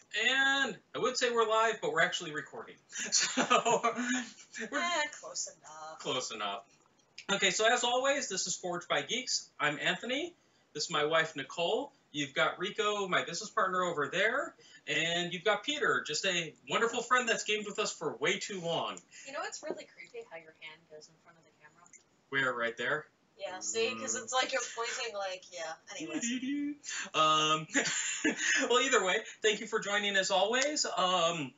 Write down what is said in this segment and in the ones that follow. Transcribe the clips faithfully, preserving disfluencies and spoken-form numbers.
And I would say we're live, but we're actually recording. So, we're Eh, close enough. close enough. Okay, so as always, this is Forged by Geeks. I'm Anthony. This is my wife, Nicole. You've got Rico, my business partner over there. And you've got Peter, just a wonderful friend that's gamed with us for way too long. You know, it's really creepy how your hand goes in front of the camera. We're right there. Yeah, see? Because it's like you're pointing, like, yeah. Anyways. um, well, either way, thank you for joining as always. Um,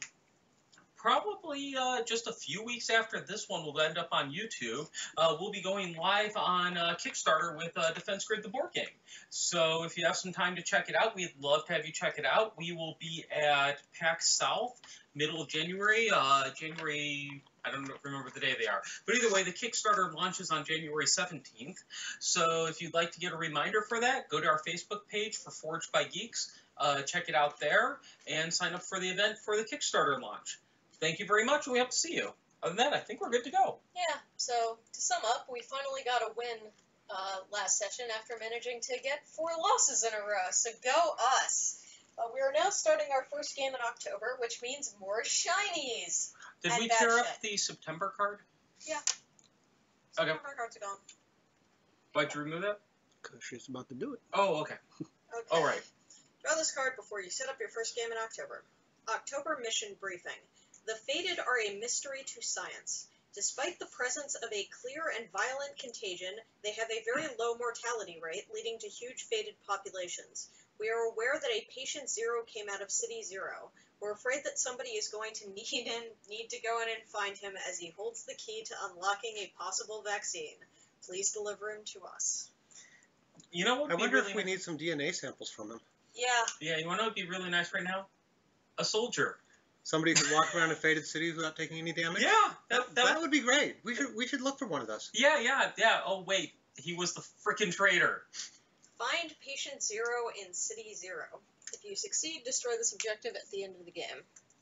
probably uh, just a few weeks after this one will end up on YouTube, uh, we'll be going live on uh, Kickstarter with uh, Defense Grid, the board game. So if you have some time to check it out, we'd love to have you check it out. We will be at PAX South, middle of January, uh, January... I don't remember the day they are. But either way, the Kickstarter launches on January seventeenth. So if you'd like to get a reminder for that, go to our Facebook page for Forged by Geeks. Uh, check it out there and sign up for the event for the Kickstarter launch. Thank you very much, and we hope to see you. Other than that, I think we're good to go. Yeah, so to sum up, we finally got a win uh, last session after managing to get four losses in a row. So go us. Uh, we are now starting our first game in October, which means more shinies. Did And we bad tear up shit. the September card? Yeah. Okay. Some of our cards are gone. Why'd you remove that? Because she's about to do it. Oh, okay. Okay. All right. Draw this card before you set up your first game in October. October Mission Briefing. The Fated are a mystery to science. Despite the presence of a clear and violent contagion, they have a very low mortality rate, leading to huge fated populations. We are aware that a patient zero came out of City Zero. We're afraid that somebody is going to need in, need to go in and find him as he holds the key to unlocking a possible vaccine. Please deliver him to us. You know what would I be wonder really if we ni- need some D N A samples from him. Yeah. Yeah, you want to know what would be really nice right now? A soldier. Somebody could walk around in faded cities without taking any damage. Yeah, that, that, that, that would be great. We should we should look for one of those. Yeah, yeah, yeah. Oh, wait. He was the frickin' traitor. Find Patient Zero in City Zero. If you succeed, destroy this objective at the end of the game.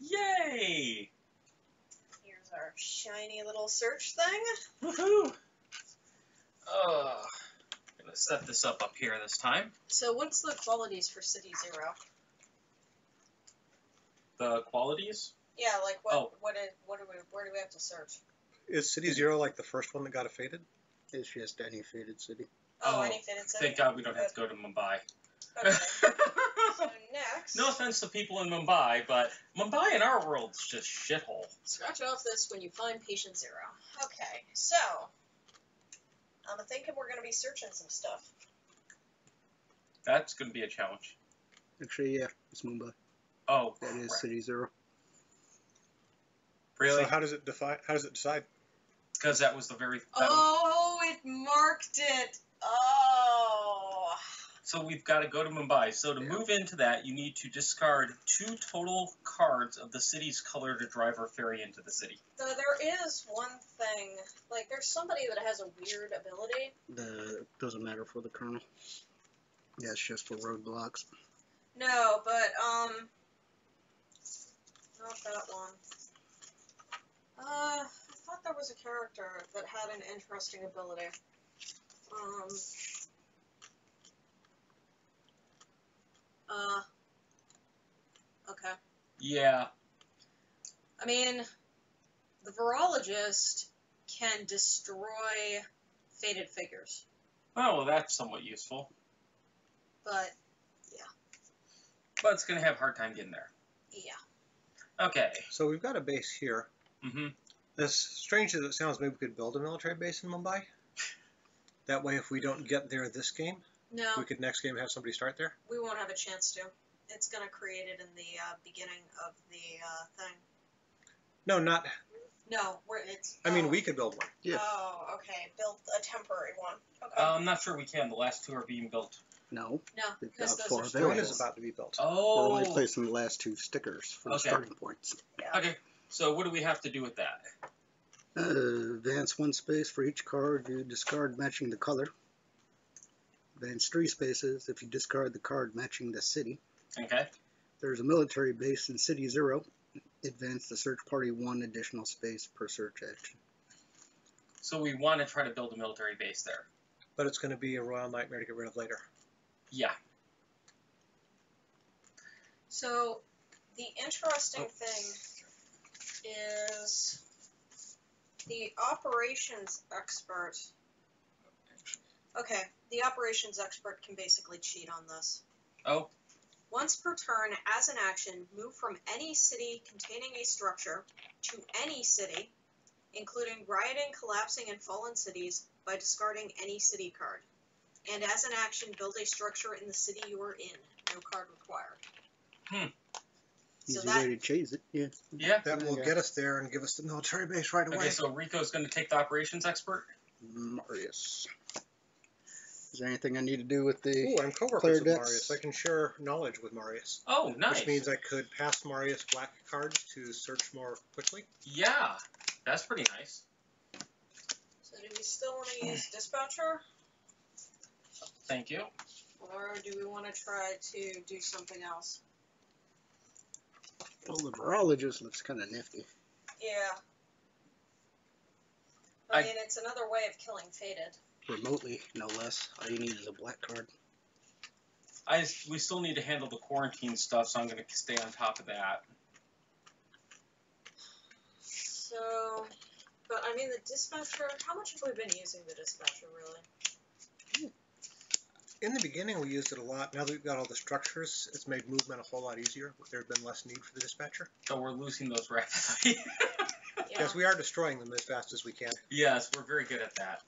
Yay! Here's our shiny little search thing. Woohoo! Uh, gonna set this up up here this time. So what's the qualities for City Zero? The qualities? Yeah, like what? Oh. What? Is, what do we? Where do we have to search? Is City Zero like the first one that got a faded? It's just any faded city. Oh, Oh, any fitted city. Thank God we don't have to go to Mumbai. Okay. So next, No offense to people in Mumbai, but Mumbai in our world's just shithole. scratch off this when you find Patient Zero. Okay, so I'm thinking we're gonna be searching some stuff. That's gonna be a challenge. Actually, yeah, it's Mumbai. Oh, That is crap. City Zero. Really? So how does it define? How does it decide? Because that was the very... That Oh, it marked it. Oh. So we've got to go to Mumbai. So to Yeah. move into that, you need to discard two total cards of the city's color to drive our ferry into the city. So there is one thing, like there's somebody that has a weird ability. The doesn't matter for the colonel. Yeah, it's just for roadblocks. No, but um, not that one. Uh, I thought there was a character that had an interesting ability. Um. Uh. Okay. Yeah. I mean, the virologist can destroy faded figures, Oh, well, that's somewhat useful. but But it's going to have a hard time getting there. yeah. Okay. So we've got a base here. Mm-hmm. As strange as it sounds, maybe we could build a military base in Mumbai. That way, if we don't get there this game, No, we could next game have somebody start there. we won't have a chance to. It's gonna create it in the uh, beginning of the uh, thing. No, not. No, where it's. I mean, oh. we could build one. Oh, okay. Build a temporary one. Okay. Uh, I'm not sure we can. The last two are being built. No, no, we've because got those four are available. One stories. is about to be built. We're Oh. only placing the last two stickers for the Okay. starting points. Yeah. Okay. So what do we have to do with that? Uh, advance one space for each card you discard matching the color. Advance three spaces if you discard the card matching the city. Okay. There's a military base in City Zero. Advance the search party one additional space per search action. So we want to try to build a military base there. But it's going to be a royal nightmare to get rid of later. Yeah. So, The interesting Oh. thing is the operations expert. Okay, the operations expert can basically cheat on this. Oh. Once per turn, as an action, move from any city containing a structure to any city, including rioting, collapsing, and fallen cities, by discarding any city card. And as an action, build a structure in the city you are in. No card required. Hmm. So Easy that, way to chase it. Yeah. Yeah. That will Yeah. get us there and give us the military base right away. Okay, so Rico's going to take the operations expert. Marius. Is there anything I need to do with the? Ooh, I'm Player co-workers with decks. Marius. I can share knowledge with Marius. Oh, nice. Which means I could pass Marius black cards to search more quickly. Yeah, that's pretty nice. so do we still want to use dispatcher? Thank you. Or do we want to try to do something else? Well, the virologist looks kind of nifty. Yeah. I, I- mean, it's another way of killing Fated. Remotely, no less. All you need is a black card. I we still need to handle the quarantine stuff, so I'm going to stay on top of that. So, but I mean, the dispatcher, how much have we been using the dispatcher, really? In the beginning, we used it a lot. Now that we've got all the structures, it's made movement a whole lot easier. There's been less need for the dispatcher. So we're losing those rapidly. Yeah. Yes, we are destroying them as fast as we can. Yes, we're very good at that.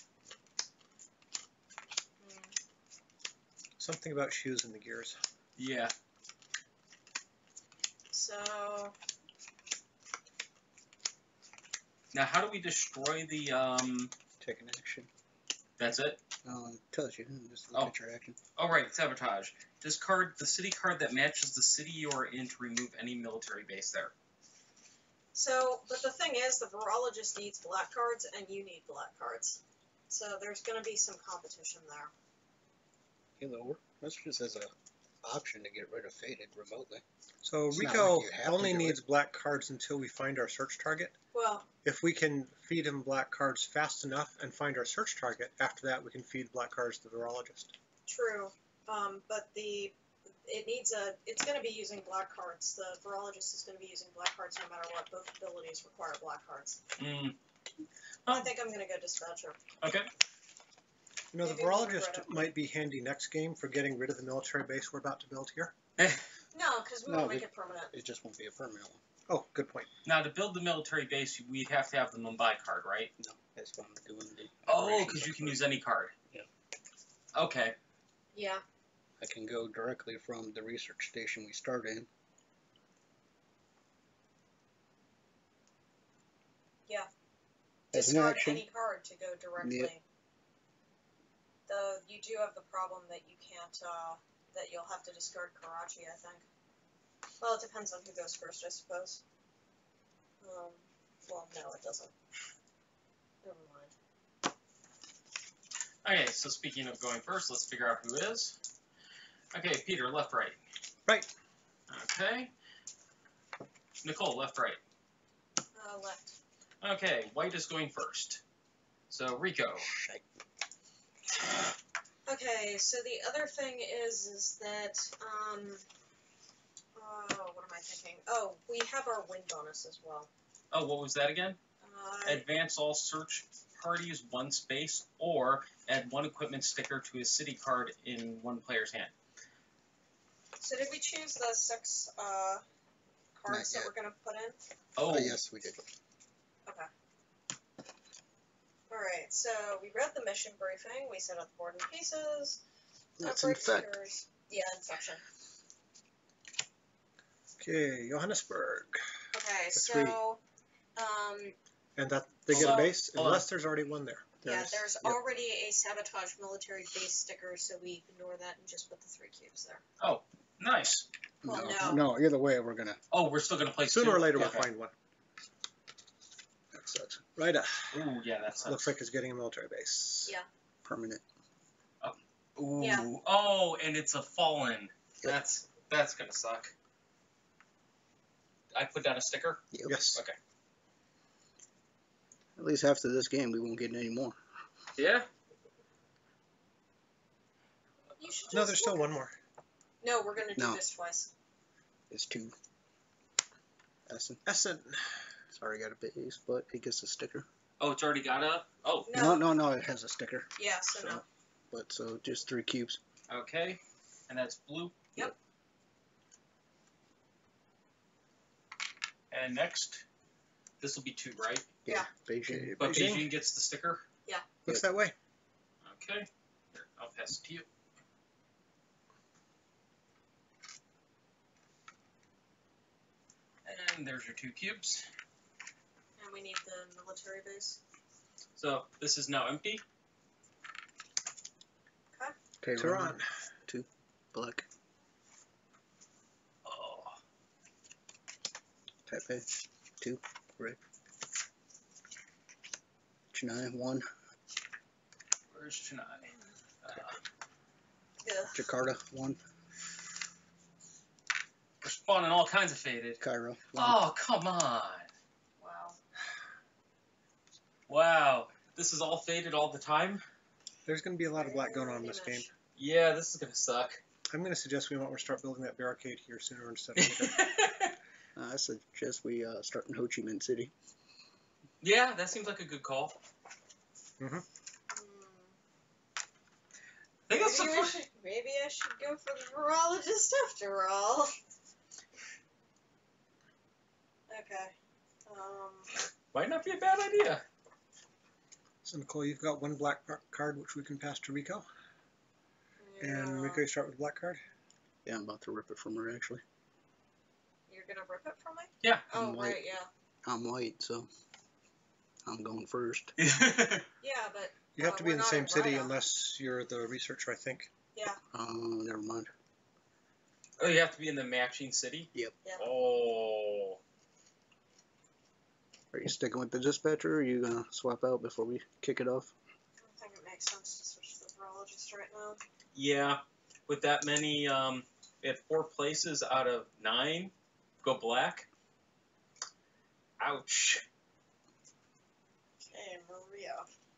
Something about shoes in the gears. Yeah. So, Now, how do we destroy the, um, Take an action. that's it? Uh, it tells you. Just look Oh. at your action. Oh, right, sabotage. Discard the city card that matches the city you are in to remove any military base there. so, but the thing is, the virologist needs black cards, and you need black cards. So there's going to be some competition there. Hello. That's just as a option to get rid of Faded remotely. So It's not Rico like you have to only do needs it. black cards until we find our search target. Well, If we can feed him black cards fast enough and find our search target, after that we can feed black cards to the virologist. true. Um, but the it needs a. It's going to be using black cards. The virologist is going to be using black cards no matter what. Both abilities require black cards. Mm. I think I'm going to go dispatcher. Okay. You know, the Maybe we'll regret virologist it. might be handy next game for getting rid of the military base we're about to build here. No, because we No, won't make it- it permanent. It just won't be a permanent one. Oh, good point. Now, to build the military base, we'd have to have the Mumbai card, right? No, that's what I'm doing. The Oh, operations because you can expert. use any card. Yeah. Okay. Yeah. I can go directly from the research station we start in. Yeah. As an Discard action. any card to go directly. Yep. Though you do have the problem that you can't, uh, that you'll have to discard Karachi, I think. Well, it depends on who goes first, I suppose. Um, well, no, it doesn't. Never mind. Okay, so speaking of going first, let's figure out who is. Okay, Peter, left, right. Right. Okay. Nicole, left, right. Uh, left. Okay, white is going first. So, Rico. Shite. Okay, so the other thing is, is that, um, uh, what am I thinking? Oh, we have our win bonus as well. Oh, what was that again? Uh, Advance all search parties one space, or add one equipment sticker to a city card in one player's hand. so did we choose the six, uh, cards that yet. we're gonna put in? Oh, Oh, yes, we did. Okay. Alright, so we read the mission briefing, we set up the board in pieces. That's separate infect. stickers. Yeah, infection. Okay, Johannesburg. Okay, That's so, um, And that they Hold get a on, base hold unless there's already one there. yeah, There's- there's yep. already a sabotage military base sticker, so we ignore that and just put the three cubes there. nice. Well, no, no. no, either way, we're gonna. Oh, we're still going to play Sooner two? or later we'll Okay. find one. That sucks. Right. Uh, Ooh, yeah, that's looks like it's getting a military base. Yeah. Permanent. Ooh. Yeah. Oh, and it's a fallen. That's that's gonna suck. I put down a sticker. Yep. Yes. Okay. At least after this game, we won't get any more. Yeah. You should No, just there's still look one at- more. No, we're gonna do No. this twice. It's two. Essen. Essen. It's already got a base, but it gets a sticker. Oh, it's already got a. Oh, No. No, no, no, it has a sticker. Yeah, so, So- no. But so just three cubes. okay. And that's blue. Yep. And next, this will be two, right? Yeah. Beijing. But Beijing. Beijing gets the sticker. Looks that way. Okay. Here, I'll pass it to you. And there's your two cubes. And we need the military base. So this is now empty. Okay, Tehran. Black. Oh. Taipei. Two. Red. Chennai. One. Where's Chennai? Uh, Yeah. Jakarta. One. we're spawning all kinds of faded. Cairo. One. Oh, come on. Wow. Wow. This is all faded all the time? There's going to be a lot of black going on in this game. Yeah, this is going to suck. I'm going to suggest we might want to start building that barricade here sooner instead of later. Uh, I suggest we uh, start in Ho Chi Minh City. yeah, that seems like a good call. Hmm. I think that's the Maybe, I first... should, maybe I should go for the virologist after all. Okay. Um. Might not be a bad idea. So, Nicole, you've got one black par- card which we can pass to Rico. And yeah. Rico, you start with the black card. Yeah, I'm about to rip it from her, actually. You're gonna rip it from me? Yeah. Oh, I'm white. right, yeah. I'm white, so I'm going first. Yeah, but. You have Uh, to be we're in the not same in city Rhino. unless you're the researcher, I think. Uh, never mind. oh, you have to be in the matching city? Yep. Yeah. Oh. Are you sticking with the dispatcher, or are you going to swap out before we kick it off? I don't think it makes sense to switch to the virologist right now. Yeah. With that many, um, we had four places out of nine go black. Ouch. Okay, Maria.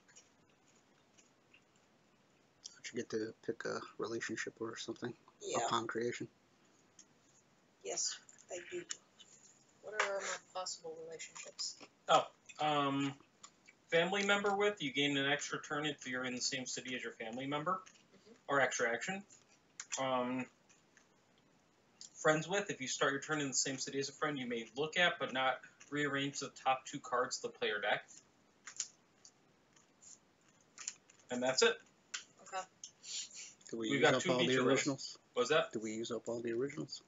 Don't you get to pick a relationship or something Yeah. upon creation? Yes, I do. What are my possible relationships? Um, family member with, you gain an extra turn if you're in the same city as your family member, Mhm. or extra action. Um, friends with, if you start your turn in the same city as a friend, you may look at but not rearrange the top two cards of the player deck. And that's it. Okay. Do we We've use got up two all the feature rows. originals? What was that? Do we use up all the originals?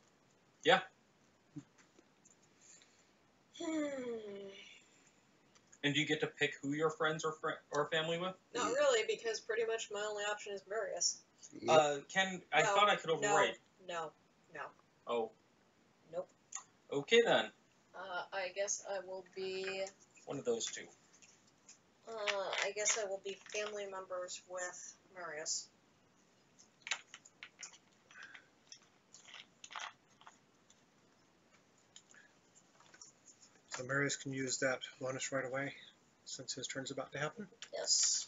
Hmm. And do you get to pick who your friends or fri or family with? Not really, because pretty much my only option is Marius. Yep. Uh, Ken, I No, thought I could overwrite. No, no. Oh. Nope. Okay then. Uh, I guess I will be. One of those two. Uh, I guess I will be family members with Marius. So Marius can use that bonus right away since his turn's about to happen. Yes.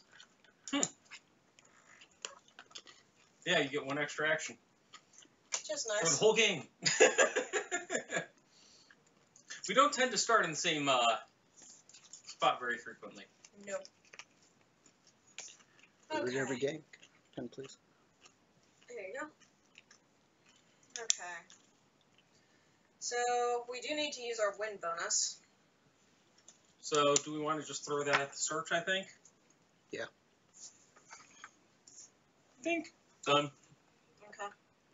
Yeah, you get one extra action. Just For the nice. whole game. We don't tend to start in the same uh, spot very frequently. No. Every, Okay. every game. Pen, please. There you go. Okay. So we do need to use our win bonus. So, do we want to just throw that at the search, I think? Yeah. I think. Done. Okay.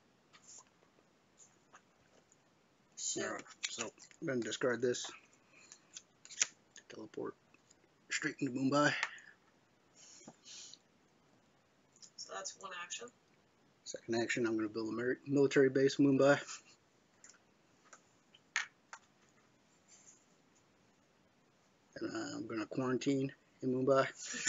So, Alright, so I'm going to discard this. Teleport straight into Mumbai. so that's one action. Second action, I'm going to build a mer- military base in Mumbai. And uh, I'm going to quarantine in Mumbai.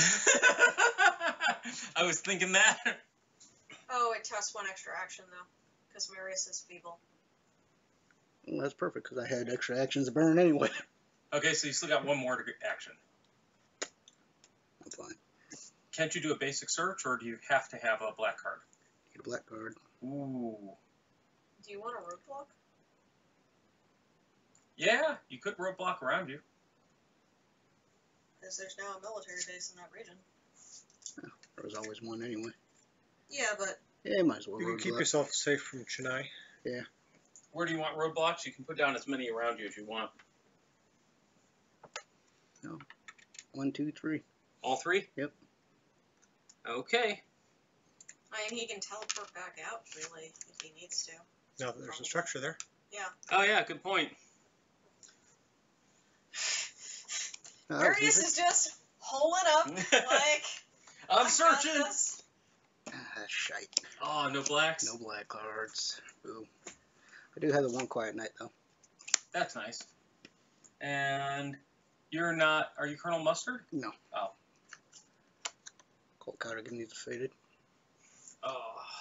I was thinking that. Oh, it tests one extra action though, because Marius is feeble. Well, that's perfect because I had extra actions to burn anyway. Okay, so you still got one more to get action. I'm fine. Can't you do a basic search, or do you have to have a black card? Get a black card. Ooh. Do you want a roadblock? Yeah, you could roadblock around you. Because there's now a military base in that region. There was always one anyway. Yeah, but Yeah, might as well You can roadblock. keep yourself safe from Chennai. Where do you want roadblocks? You can put down as many around you as you want. One, two, three. All three? Yep. Okay. I mean, he can teleport back out, really, if he needs to. Now that there's a structure there. Oh yeah, good point. Oh, Darius easy. is just holing up, like, I'm I got searching. this. Ah, shite. Oh, no blacks. No black cards. Ooh. I do have the one quiet night though. That's nice. And you're not. Are you Colonel Mustard? No. Oh. Colt Cardigan needs faded. Oh.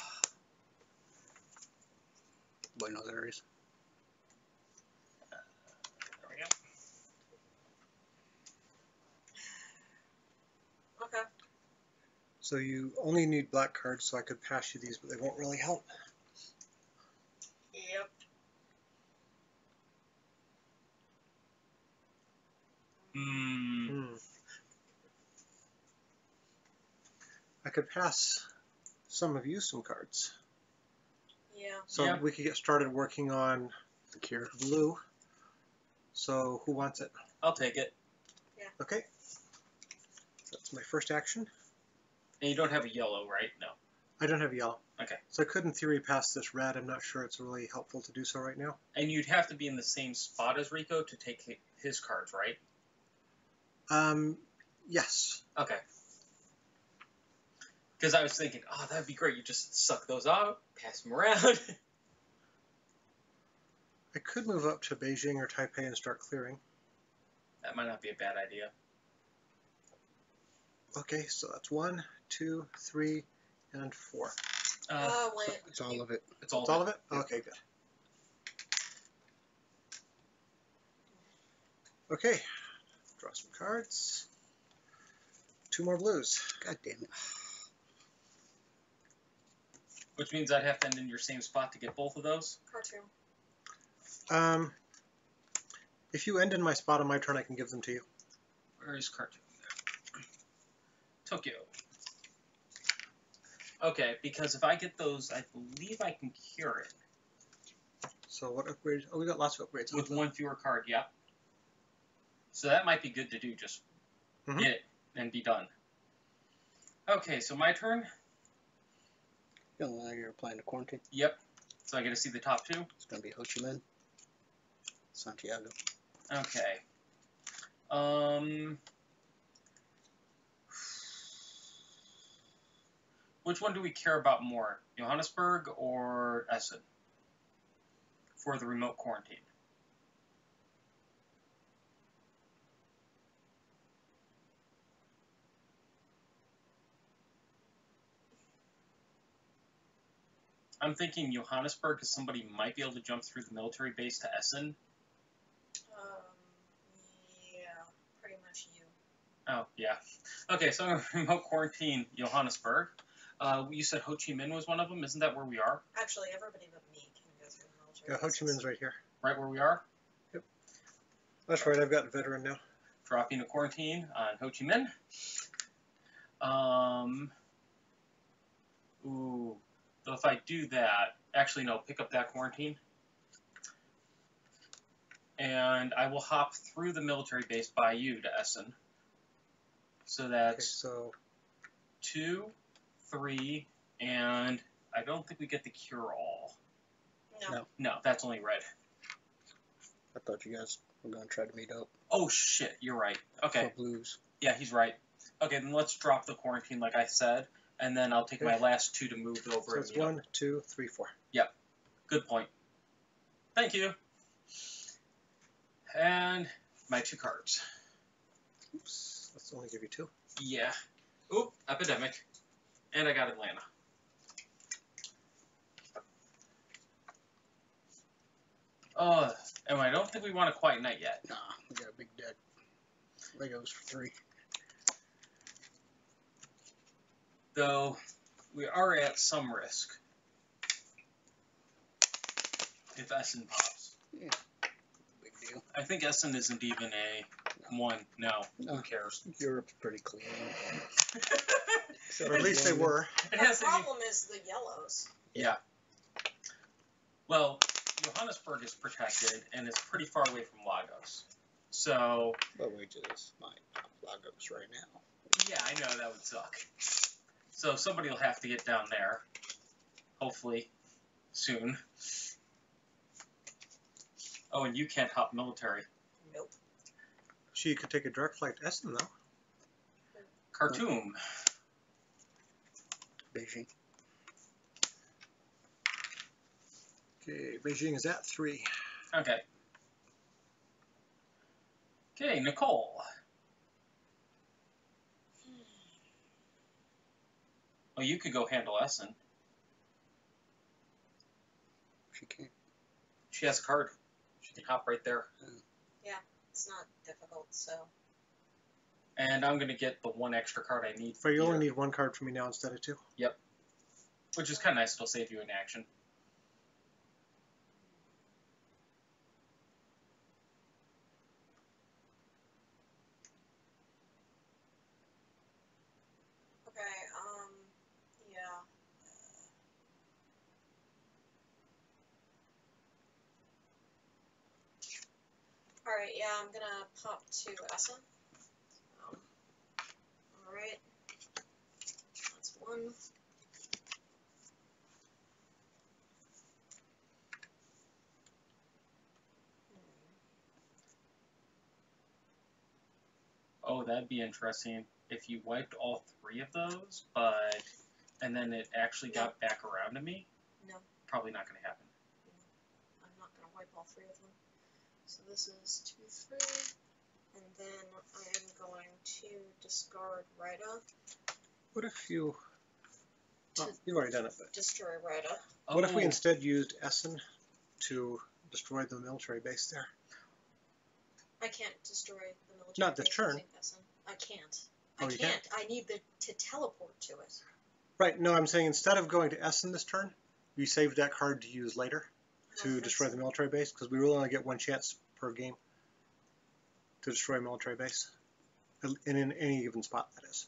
Buenos Aires. There we go. Okay. So you only need black cards, so I could pass you these, but they won't really help. Yep. Hmm. Hmm. I could pass some of you some cards. Yeah. So Yeah. we could get started working on The cure. blue. So who wants it? I'll take it. Okay. That's my first action. And you don't have a yellow, right? No. I don't have yellow. Okay. So I could, in theory, pass this red. I'm not sure it's really helpful to do so right now. And you'd have to be in the same spot as Rico to take hi- his cards, right? Um, yes. Okay. Because I was thinking, oh, that'd be great. You just suck those out, pass them around. I could move up to Beijing or Taipei and start clearing. That might not be a bad idea. Okay, so that's one, two, three, and four. Uh, Oh, wait. It's all of it. it's all. That's all of it? Okay, good. Okay, draw some cards. Two more blues. God damn it. Which means I'd have to end in your same spot to get both of those. Cartoon. Um, if you end in my spot on my turn, I can give them to you. Where is cartoon? Tokyo. Okay, because if I get those, I believe I can cure it. So what upgrades? Oh, we got lots of upgrades. With one fewer card, yep. So that might be good to do, just Mhm. get it and be done. Okay, so my turn? You know, now you're applying to quarantine. Yep. So I get to see the top two? It's going to be Ho Chi Minh, Santiago. Okay. Um... Which one do we care about more? Johannesburg or Essen? For the remote quarantine. I'm thinking Johannesburg because somebody might be able to jump through the military base to Essen. Um, yeah, pretty much you. Oh, yeah. Okay, so I'm going to remote quarantine Johannesburg. Uh, you said Ho Chi Minh was one of them. Isn't that where we are? Actually, everybody but me can go through the military. Yeah, Ho Chi bases. Minh's right here. Right where we are? That's right, I've got a veteran now. Dropping a quarantine on Ho Chi Minh. Um, ooh. So if I do that, actually no, pick up that quarantine. And I will hop through the military base by you to Essen. So Okay, that's so two, three, and I don't think we get the cure-all. No. No. No, that's only red. I thought you guys were going to try to meet up Oh shit, you're right. Okay, for blues. yeah, he's right. Okay, then let's drop the quarantine like I said, and then I'll take Okay. my last two to move over. so and it's meet up. one, two, three, four. Good point. Thank you. And my two cards. Oops, let's only give you two. Yeah. Oop, epidemic. And I got Atlanta. Uh, and I don't think we want a quiet night yet. Nah, we got a big deck. Legos for three. Though we are at some risk. If Essen pops. Big deal. I think Essen isn't even a one. No, No. who cares? Europe's pretty clean. Or at least they were. It The has to be. problem is the yellows. Yeah. Well, Johannesburg is protected, and it's pretty far away from Lagos. So. But we just might not Lagos right now. Yeah, I know that would suck. So somebody will have to get down there. Hopefully, soon. Oh, and you can't hop military. Nope. She could take a direct flight to Essen, though. Khartoum. Beijing. Okay, Beijing is at three. Okay. Okay, Nicole. Oh, you could go handle Essen. She can't. She has a card. She can hop right there. It's not difficult, so. And I'm going to get the one extra card I need. But you only here, need one card from me now instead of two. Which is kind of nice. It'll save you in action. Okay, um, yeah. Alright, yeah, I'm gonna pop to Essen. Um, Alright. That's one. Oh, that'd be interesting if you wiped all three of those, but and then it actually got back around to me. No. Probably not going to happen. I'm not gonna wipe all three of them. So this is two, three, and then I am going to discard Rida What if you... to Oh, you've already done it, but... destroy Rida. What if we Oh, instead used Essen to destroy the military base there? I can't destroy the military. Not this base turn. using Essen. I can't. I Oh, you can't. can't? I need the to teleport to it. Right, no, I'm saying instead of going to Essen this turn, you save that card to use later to Okay. destroy the military base, because we really only get one chance per game to destroy a military base. And in any given spot, that is.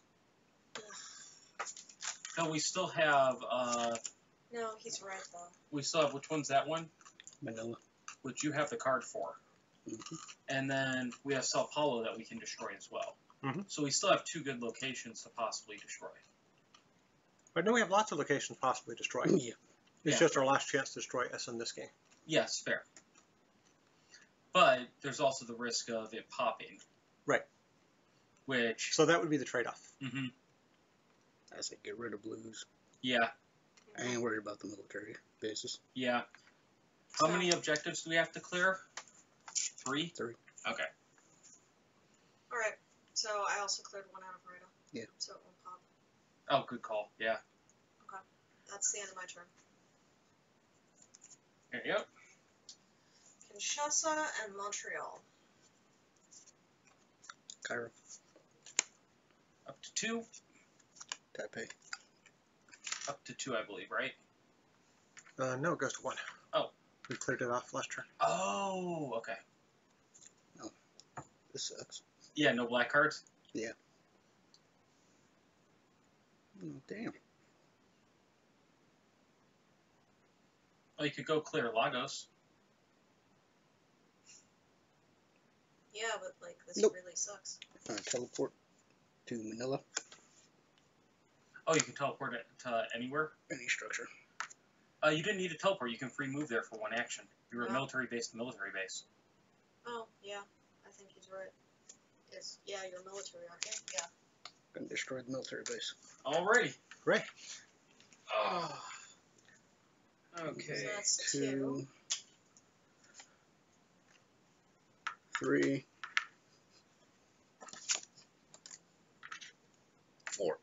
no, we still have. Uh, No, he's right though. we still have. Which one's that one? Manila. Which you have the card for. Mhm. And then we have Sao Paulo that we can destroy as well. Mhm. So we still have two good locations to possibly destroy. But no, we have lots of locations possibly destroyed. Yeah. It's Yeah. just our last chance to destroy Essen this game. Yes, fair. But there's also the risk of it popping. Right. Which. So that would be the trade-off. hmm I say get rid of blues. Yeah. I ain't worried about the military bases. Yeah. How So- many objectives do we have to clear? Three? Three. Okay. Alright, so I also cleared one out of Rida. Yeah. So it won't pop. Oh, good call. Yeah. That's the end of my turn. There you go. Kinshasa and Montreal. Cairo. Up to two. Taipei. Up to two, I believe, right? Uh, no, it goes to one. Oh. We cleared it off last turn. Oh, okay. This sucks. Yeah, no black cards? Oh, damn. Oh, you could go clear Lagos. Yeah, but like this Nope. really sucks. Uh, teleport to Manila. Oh, you can teleport it to anywhere? Any structure. Uh, you didn't need to teleport. You can free move there for one action. You're a Oh. military base to military base. Oh, yeah. I think he's right. Is yeah, you're military, aren't you? Yeah. Gonna destroy the military base. Alrighty. Great. Oh. So Okay. that's two. Two. Three. Four.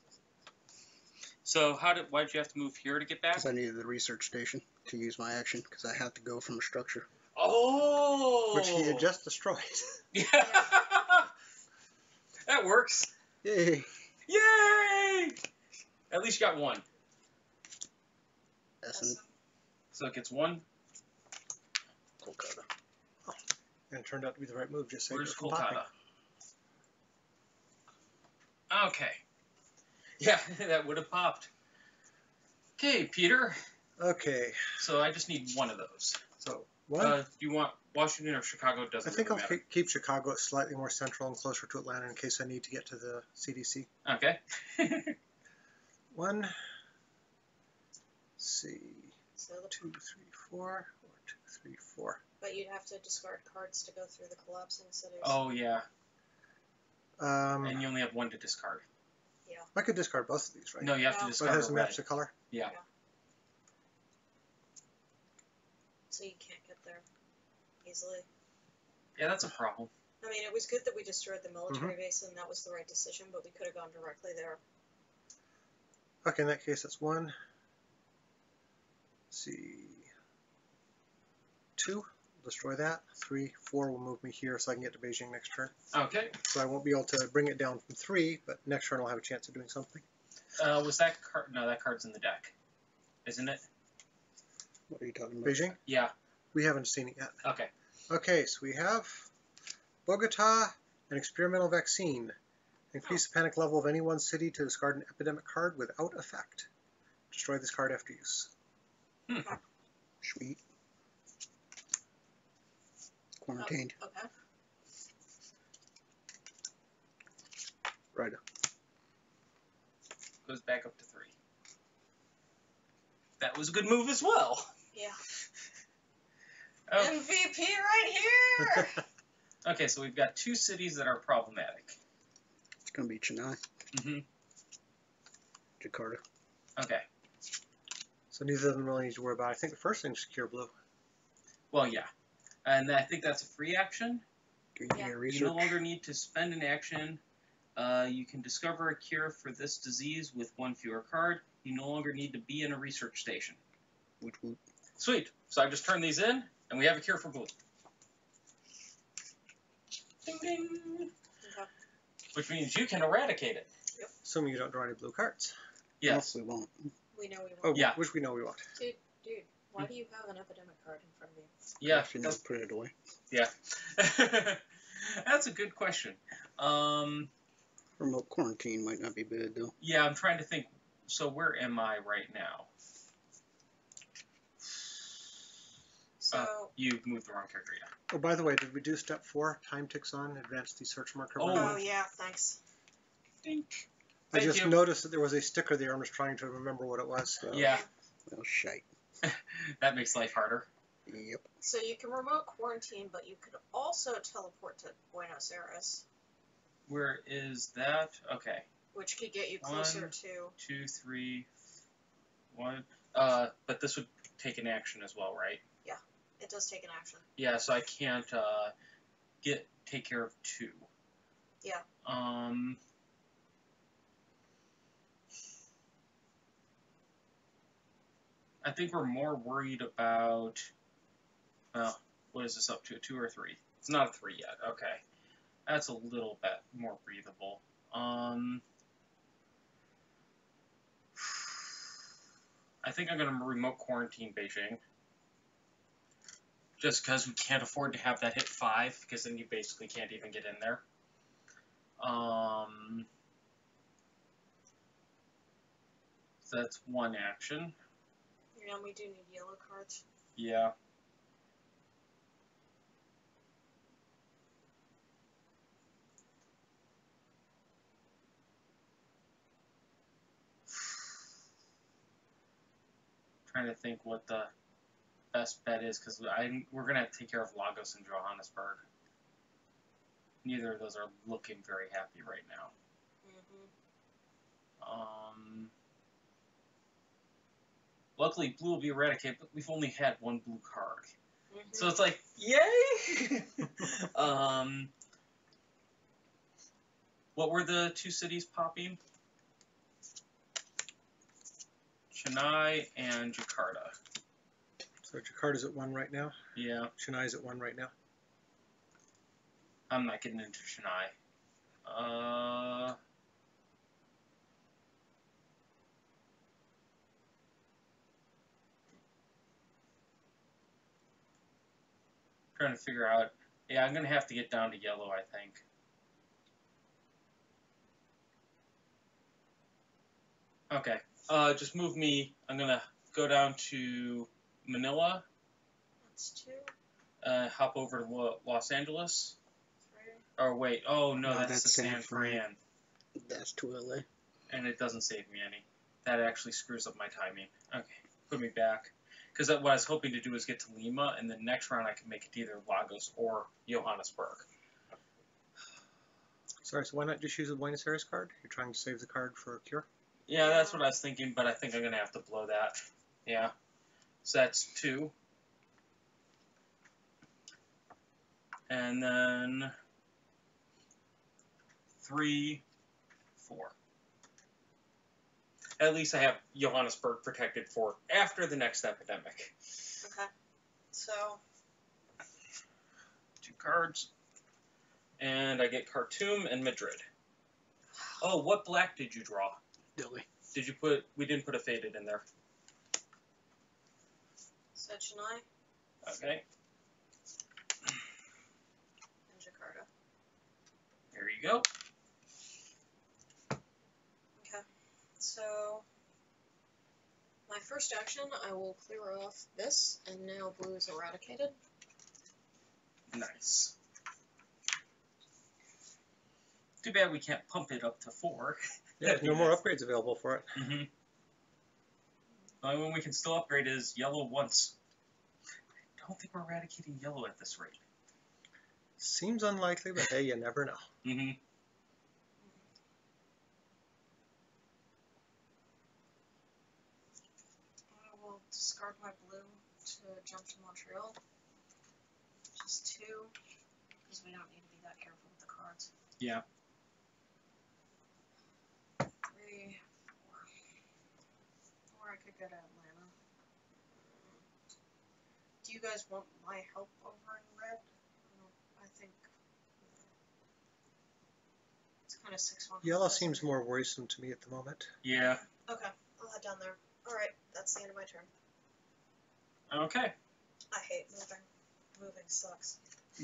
So how did? Why did you have to move here to get back? Because I needed the research station to use my action. Because I have to go from a structure. Oh. Which he had just destroyed. Yeah. That works. Yay! Yay! At least you got one. Essen. So it gets one. Kolkata. And it turned out to be the right move. Just saved Where's it from popping. Kolkata? Okay. Yeah, that would have popped. Okay, Peter. Okay. So I just need one of those. So one. Uh, do you want Washington or Chicago? It doesn't I think really I'll matter. keep, keep Chicago slightly more central and closer to Atlanta in case I need to get to the C D C. Okay. One. Let's see. So the, Two, three, four. Or two, three, four. but you'd have to discard cards to go through the collapsing cities. Oh, yeah. Um, And you only have one to discard. I could discard both of these, right? No, you have No. to But it discard has a to red. match the color. Yeah. So you can't get there easily. Yeah, that's a problem. I mean, it was good that we destroyed the military base, and that was the right decision, but we could have gone directly there. Okay, in that case, that's one. Let's see. Two. Destroy that. Three, four will move me here so I can get to Beijing next turn. Okay. So I won't be able to bring it down from three, but next turn I'll have a chance of doing something. Uh, was that card? No, that card's in the deck. Isn't it? What are you talking about? Beijing? Yeah. We haven't seen it yet. Okay. Okay, so we have Bogota, an experimental vaccine. Increase the panic level of any one city to discard an epidemic card without effect. Destroy this card after use. Hmm. Sweet. Quarantined. Oh, okay. Right. Goes back up to three. That was a good move as well. Yeah. Oh. M V P right here! Okay, so we've got two cities that are problematic. It's going to be Chennai, Mm-hmm. Jakarta. Okay. So neither of them really need to worry about it. I think the first thing is secure blue. Well, yeah. And I think that's a free action. Do you Yeah. need You research? no longer need to spend an action. Uh, you can discover a cure for this disease with one fewer card. You no longer need to be in a research station. Woot woot. Sweet. So I just turn these in, and we have a cure for blue. Ding ding. Okay. Which means you can eradicate it. Assuming you don't draw any blue cards. Yes. No, we won't. We know we Oh, won't. Yeah. which we know we want. Dude, dude, why do you have an epidemic card in front of you? Yeah. Actually, no, put it away. Yeah. That's a good question. Um, Remote quarantine might not be bad, though. yeah, I'm trying to think. So where am I right now? So, Uh, you moved the wrong character, yeah. Oh, by the way, did we do step four? Time ticks on. Advance the search marker. by Oh. one. oh yeah, thanks. Dink. I Thank just you. noticed that there was a sticker there and was trying to remember what it was. So, Yeah, Well, shite. that makes life harder. Yep. So you can remote quarantine, but you could also teleport to Buenos Aires, Where is that? Okay. which could get you closer One. to. Two, three, one. Uh, but this would take an action as well, right? It does take an action. Yeah, so I can't uh, get take care of two. Yeah. Um. I think we're more worried about. Well, what is this up to? A two or three? It's not a three yet. Okay, that's a little bit more breathable. Um. I think I'm gonna remote quarantine Beijing. Just because we can't afford to have that hit five, because then you basically can't even get in there. Um, so that's one action. You know, we do need yellow cards. Yeah. Trying to think what the best bet is, because we're going to have to take care of Lagos and Johannesburg. Neither of those are looking very happy right now. Mm-hmm. Um, luckily, blue will be eradicated, but we've only had one blue card. Mm-hmm. So it's like, yay! um, what were the two cities popping? Chennai and Jakarta. So Jakarta's at one right now. Yeah, Chennai's at one right now. I'm not getting into Chennai. Uh, trying to figure out Yeah, I'm going to have to get down to yellow, I think. Okay. Uh, just move me. I'm going to go down to Manila. That's two. Uh, hop over to Lo Los Angeles. Three. Or wait. Oh, no, No, that's, that's the San San Fran. Fran. That's to L A. And it doesn't save me any. That actually screws up my timing. Okay. Put me back. Because what I was hoping to do is get to Lima, and then next round I can make it to either Lagos or Johannesburg. Sorry, so why not just use a Buenos Aires card? You're trying to save the card for a cure? Yeah, that's what I was thinking, but I think I'm going to have to blow that. Yeah. So that's two. And then three, four. At least I have Johannesburg protected for after the next epidemic. Okay. So. Two cards. And I get Khartoum and Madrid. Oh, what black did you draw? Dilly. Did you put, we didn't put a faded in there. Sechenai Okay. and Jakarta. There you go. Okay. So, my first action, I will clear off this, and now blue is eradicated. Nice. Too bad we can't pump it up to four. Yeah, no more upgrades available for it. Mm-hmm. The only one we can still upgrade is yellow once. I don't think we're eradicating yellow at this rate. Seems unlikely, but hey, you never know. Mm-hmm. I will discard my blue to jump to Montreal. Just two, because we don't need to be that careful with the cards. Yeah. Three, four. Or I could go to Atlanta. Do you guys want my help over in red? I think it's kind of six one. Yellow seems more worrisome to me at the moment. Yeah. Okay, I'll head down there. Alright, that's the end of my turn. Okay. I hate moving. Moving sucks.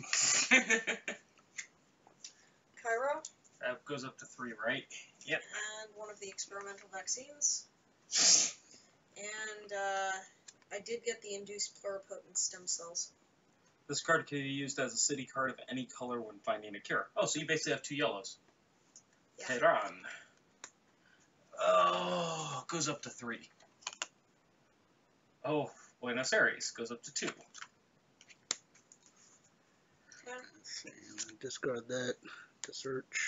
Cairo, That goes up to three, right? Yep. and one of the experimental vaccines. And uh, I did get the induced pluripotent stem cells. This card can be used as a city card of any color when finding a cure. Oh, so you basically have two yellows. Yeah. Tehran. Oh, goes up to three. Oh, Buenos Aires goes up to two. Okay. And discard that to search.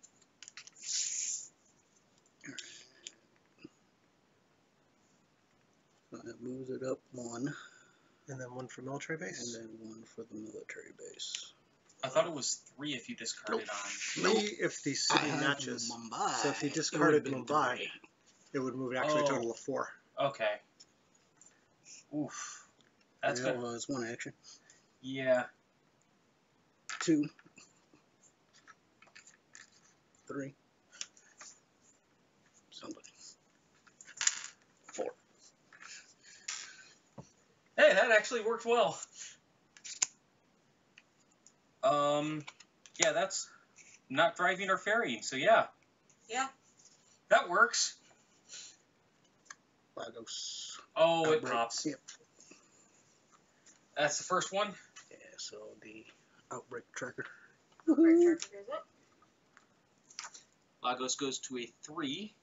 So that moves it up one, And then one for military base. and then one for the military base. I thought it was three if you discarded on. Three if the I city have matches. Mumbai. So if you It discarded would've been Mumbai, three. it would move actually a Oh. total of four. Okay. Oof. That's that good. was one action. Yeah. Two. Three. Somebody. Four. Hey, that actually worked well. Um, yeah, that's not driving or ferrying, so yeah. Yeah. That works. Lagos. Oh, it Outbreak. pops. Yep. That's the first one. Yeah, so the outbreak tracker. Break tracker goes up. Lagos goes to a three.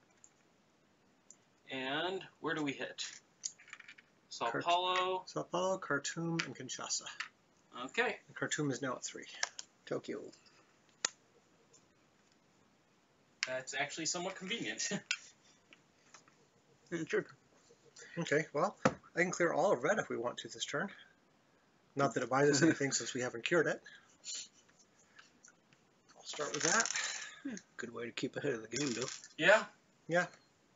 And where do we hit? Sao Cart- Paulo. Sao Paulo, Khartoum, and Kinshasa. Okay. And Khartoum is now at three. Tokyo. That's actually somewhat convenient. And sure. Okay, well, I can clear all of red if we want to this turn. Not that it buys us anything since we haven't cured it. I'll start with that. Yeah, good way to keep ahead of the game, Bill. Yeah. Yeah.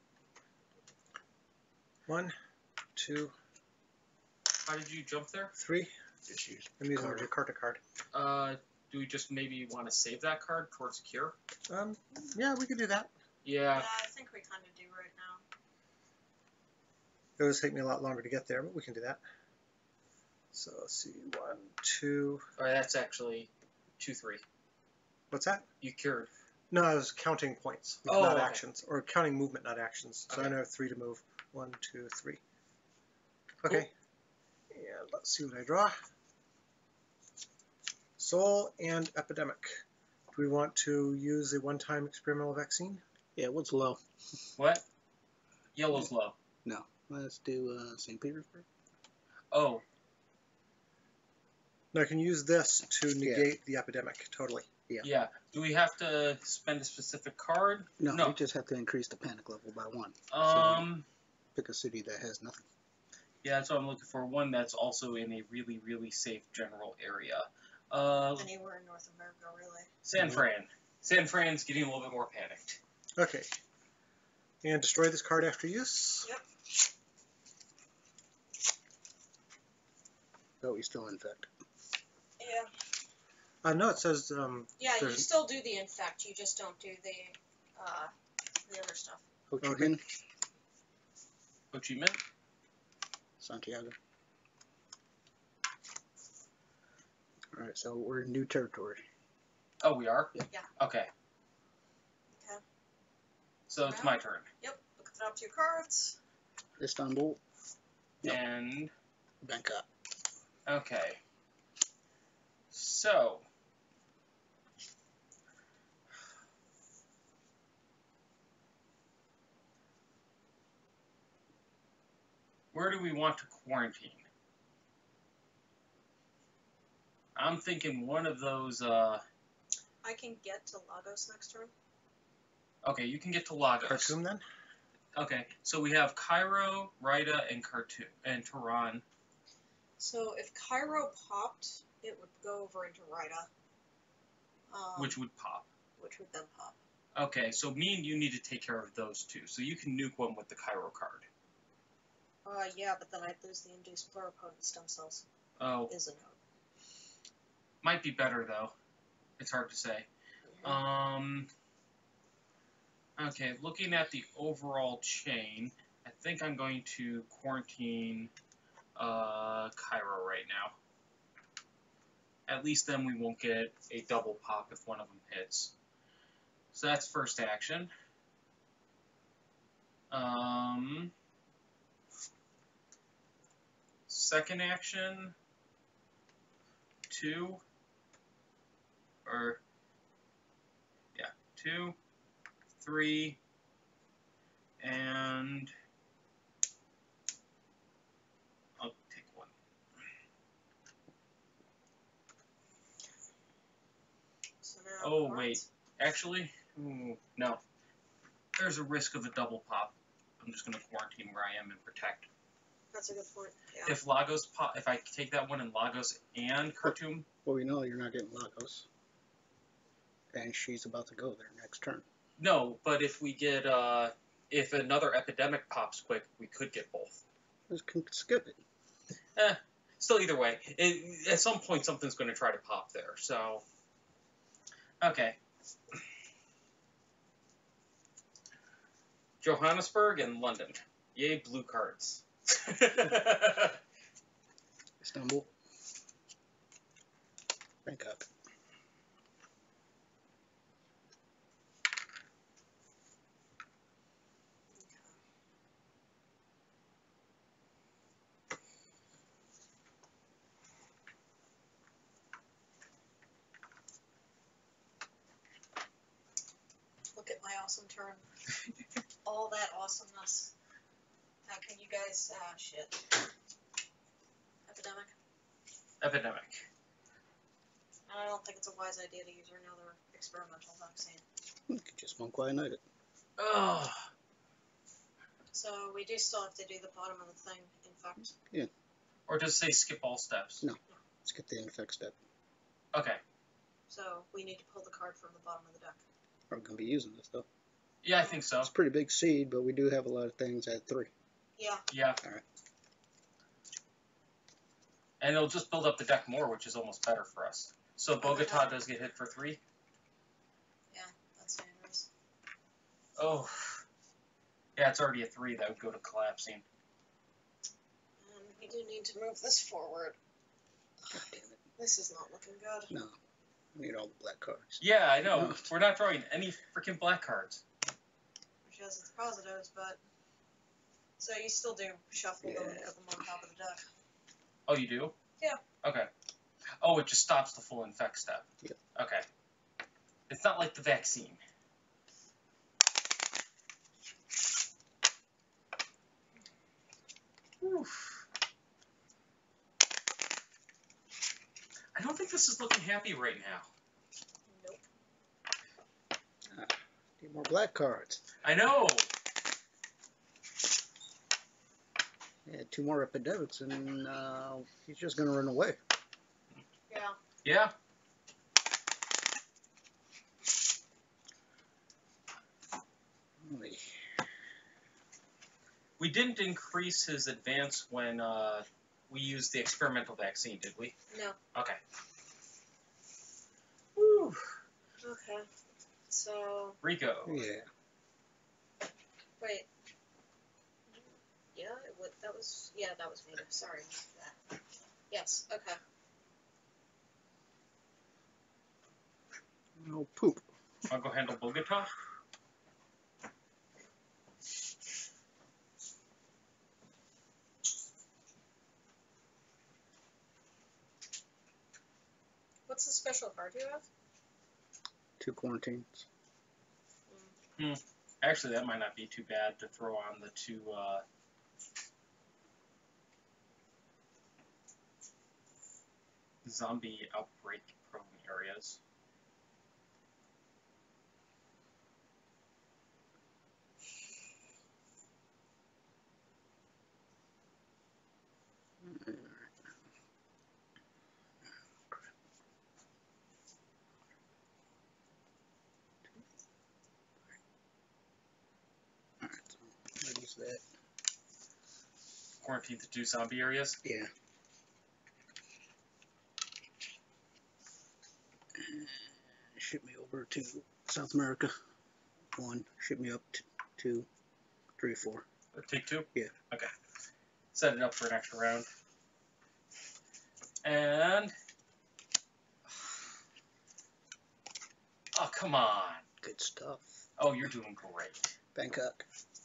One, two, How did you jump there? three. Just use I'm using our card. Jakarta card. Uh, do we just maybe want to save that card towards cure? Um, yeah, we could do that. Yeah, Yeah. I think we kind of do right now. It would take me a lot longer to get there, but we can do that. So let's see, one, two. Or that's actually two, three. What's that? You cured. No, I was counting points, Oh, not okay. actions, or counting movement, not actions. So I Okay. now have three to move. One, two, three. Okay. And let's see what I draw. Soul and Epidemic. Do we want to use a one-time experimental vaccine? Yeah, what's low? What? Yellow's low. No. Let's do uh, Saint Petersburg. Oh, No, I can use this to negate the epidemic, totally. Yeah. yeah. Do we have to spend a specific card? No, No. you just have to increase the panic level by one. Um, Pick a city that has nothing. yeah, that's what I'm looking for. One that's also in a really, really safe general area. Uh, Anywhere in North America, really. San Fran. San Fran's getting a little bit more panicked. Okay. And destroy this card after use. Yep. Oh, he's still infect. Yeah. Uh, no, it says um, Yeah, you There's- still do the infect, you just don't do the uh, the other stuff. Ho Chi Okay. Minh, Ho Chi Minh? Santiago. All right, so we're in new territory. Oh, we are? Yeah. Yeah. Okay. Okay. So it's my turn. Yep. Look at the top two cards. Istanbul, Yep. And, Bangkok. okay. So, where do we want to quarantine? I'm thinking one of those, uh, I can get to Lagos next turn. okay, you can get to Lagos. Khartoum then. Okay, so we have Cairo, Rida, and Khartoum, and Tehran. So if Cairo popped, it would go over into Rida. Um, Which would pop. which would then pop. Okay, so me and you need to take care of those two. So you can nuke one with the Cairo card. Uh, yeah, but then I'd lose the induced pluripotent stem cells. Oh, Is a note. might be better though. It's hard to say. Um. Okay, looking at the overall chain, I think I'm going to quarantine uh, Cairo right now. At least then we won't get a double pop if one of them hits. So that's first action. Um, second action, two, or, yeah, two, three, and I'll take one. So now Oh, cards. wait. Actually, ooh, no. There's a risk of a double pop. I'm just going to quarantine where I am and protect. That's a good point. Yeah. If Lagos pop, if I take that one in Lagos and Khartoum, Well, we know you're not getting Lagos. And she's about to go there next turn. no. But if we get, uh, if another epidemic pops quick, we could get both. Just can skip it. Eh, still, either way, it, at some point something's going to try to pop there. So, okay. Johannesburg and London. Yay, blue cards. Istanbul, Bangkok. Look at my awesome turn. All that awesomeness. How can you guys, ah, shit. Epidemic. Epidemic. And I don't think it's a wise idea to use another experimental vaccine. You could just Monk United it. Ugh. So we do still have to do the bottom of the thing, in fact. Or just say skip all steps. No. Skip the infect step. Okay. So we need to pull the card from the bottom of the deck. We're going to be using this, though. Yeah, I think so. It's a pretty big seed, but we do have a lot of things at three. Yeah. Yeah. Alright. And it'll just build up the deck more, which is almost better for us. So Bogota does get hit for three. That's dangerous. Oh. Yeah, it's already a three. That would go to collapsing. And we do need to move this forward. God damn it. This is not looking good. No. I need all the black cards. Yeah, I know. No. We're not drawing any freaking black cards. Which has its positives, but... So you still do shuffle them and Yeah. put them on top of the deck. Oh, you do? Yeah. Okay. Oh, it just stops the full infect step. Yep. Okay. It's not like the vaccine. Oof. I don't think this is looking happy right now. Nope. Need more black cards. I know. Yeah, two more epidemics, and uh, he's just gonna run away. Yeah. Yeah. Holy. We didn't increase his advance when uh, we used the experimental vaccine, did we? No. Okay. Woo. Okay. So, Rico. Yeah. wait. Yeah, it would, that was, yeah, that was me. Sorry. Yes, okay. No poop. I'll go handle Bogota. What's the special card you have? Two quarantines. Actually, that might not be too bad to throw on the two uh, zombie outbreak prone areas. Alright, so I'll use that. Quarantine the two zombie areas. Yeah. Ship me over to South America. One. Ship me up to two, three, four. Uh, Take two? Yeah. Okay. Set it up for an extra round. And... Oh, come on. Good stuff. Oh, you're doing great. Bangkok.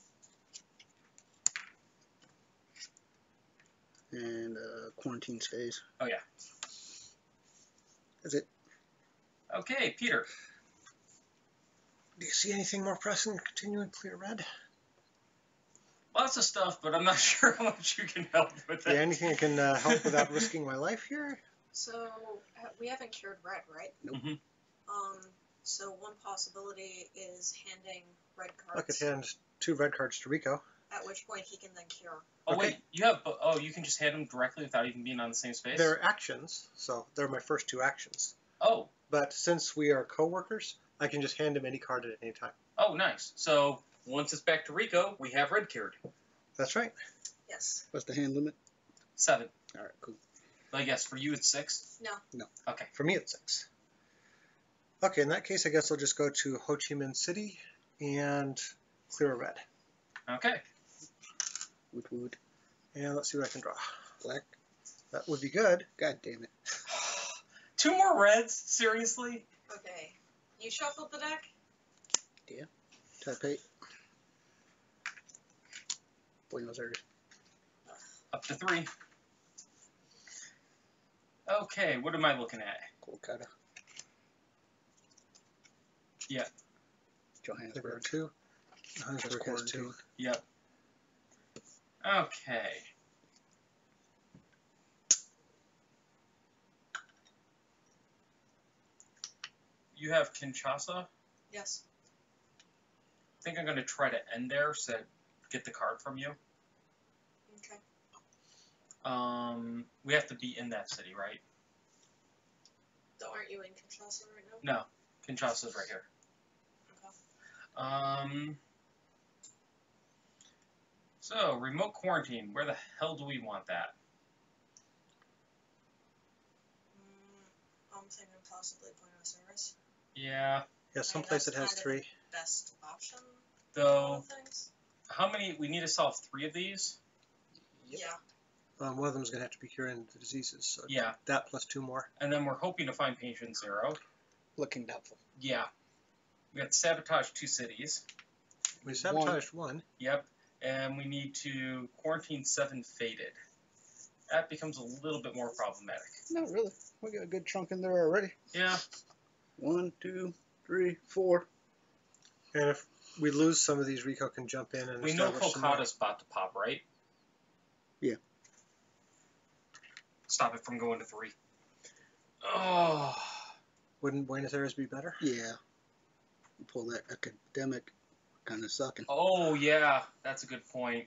And uh, quarantine stays. Oh, yeah. That's it. Okay, Peter. Do you see anything more pressing than continuing clear red? Lots of stuff, but I'm not sure how much you can help with Yeah, that. anything that can uh, help without risking my life here? So, uh, we haven't cured red, right? Nope. Mhm. Um, so one possibility is handing red I could cards, hand two red cards to Rico. at which point he can then cure. Oh, Okay. wait. You have... Oh, you can just hand them directly without even being on the same space? They're actions, so they're my first two actions. Oh. But since we are co-workers, I can just hand him any card at any time. Oh, nice. So, once it's back to Rico, we have red cured. That's right. Yes. What's the hand limit? Seven. Alright, cool. I guess for you it's six? No. No. Okay. For me, it's six. Okay, in that case, I guess I'll just go to Ho Chi Minh City and clear a red. Okay. Woot woot. And let's see what I can draw. Black. That would be good. God damn it. Two more reds? Seriously? Okay. You shuffled the deck? Type eight. Buenos Aires. Up to three. Okay, what am I looking at? Kolkata. Yeah. I've Johannesburg. got two. Johannesburg has two. quarantine. Yep. Okay. You have Kinshasa? Yes. I think I'm going to try to end there so I get the card from you. Okay. Um, we have to be in that city, right? So aren't you in Kinshasa right now? No. Kinshasa's right here. Okay. Um, so, remote quarantine. Where the hell do we want that? Mm, I'm thinking possibly Buenos Aires. Yeah. Yeah, someplace that has that's three. Best option. Though, Things. how many? We need to solve three of these. Yep. Yeah. Um, one of them is going to have to be curing the diseases. So Yeah. that plus two more. And then we're hoping to find Patient Zero. Looking doubtful. Yeah. We got to sabotage two cities. We sabotaged one. one. Yep. And we need to quarantine seven Fated. That becomes a little bit more problematic. Not really. We got a good chunk in there already. Yeah. One, two, three, four. And if we lose some of these, Rico can jump in and We know establish some more. Kolkata's about to pop, right? Yeah. Stop it from going to three. Oh. Wouldn't Buenos Aires be better? Yeah. You pull that academic, kind of sucking. Oh, yeah. That's a good point.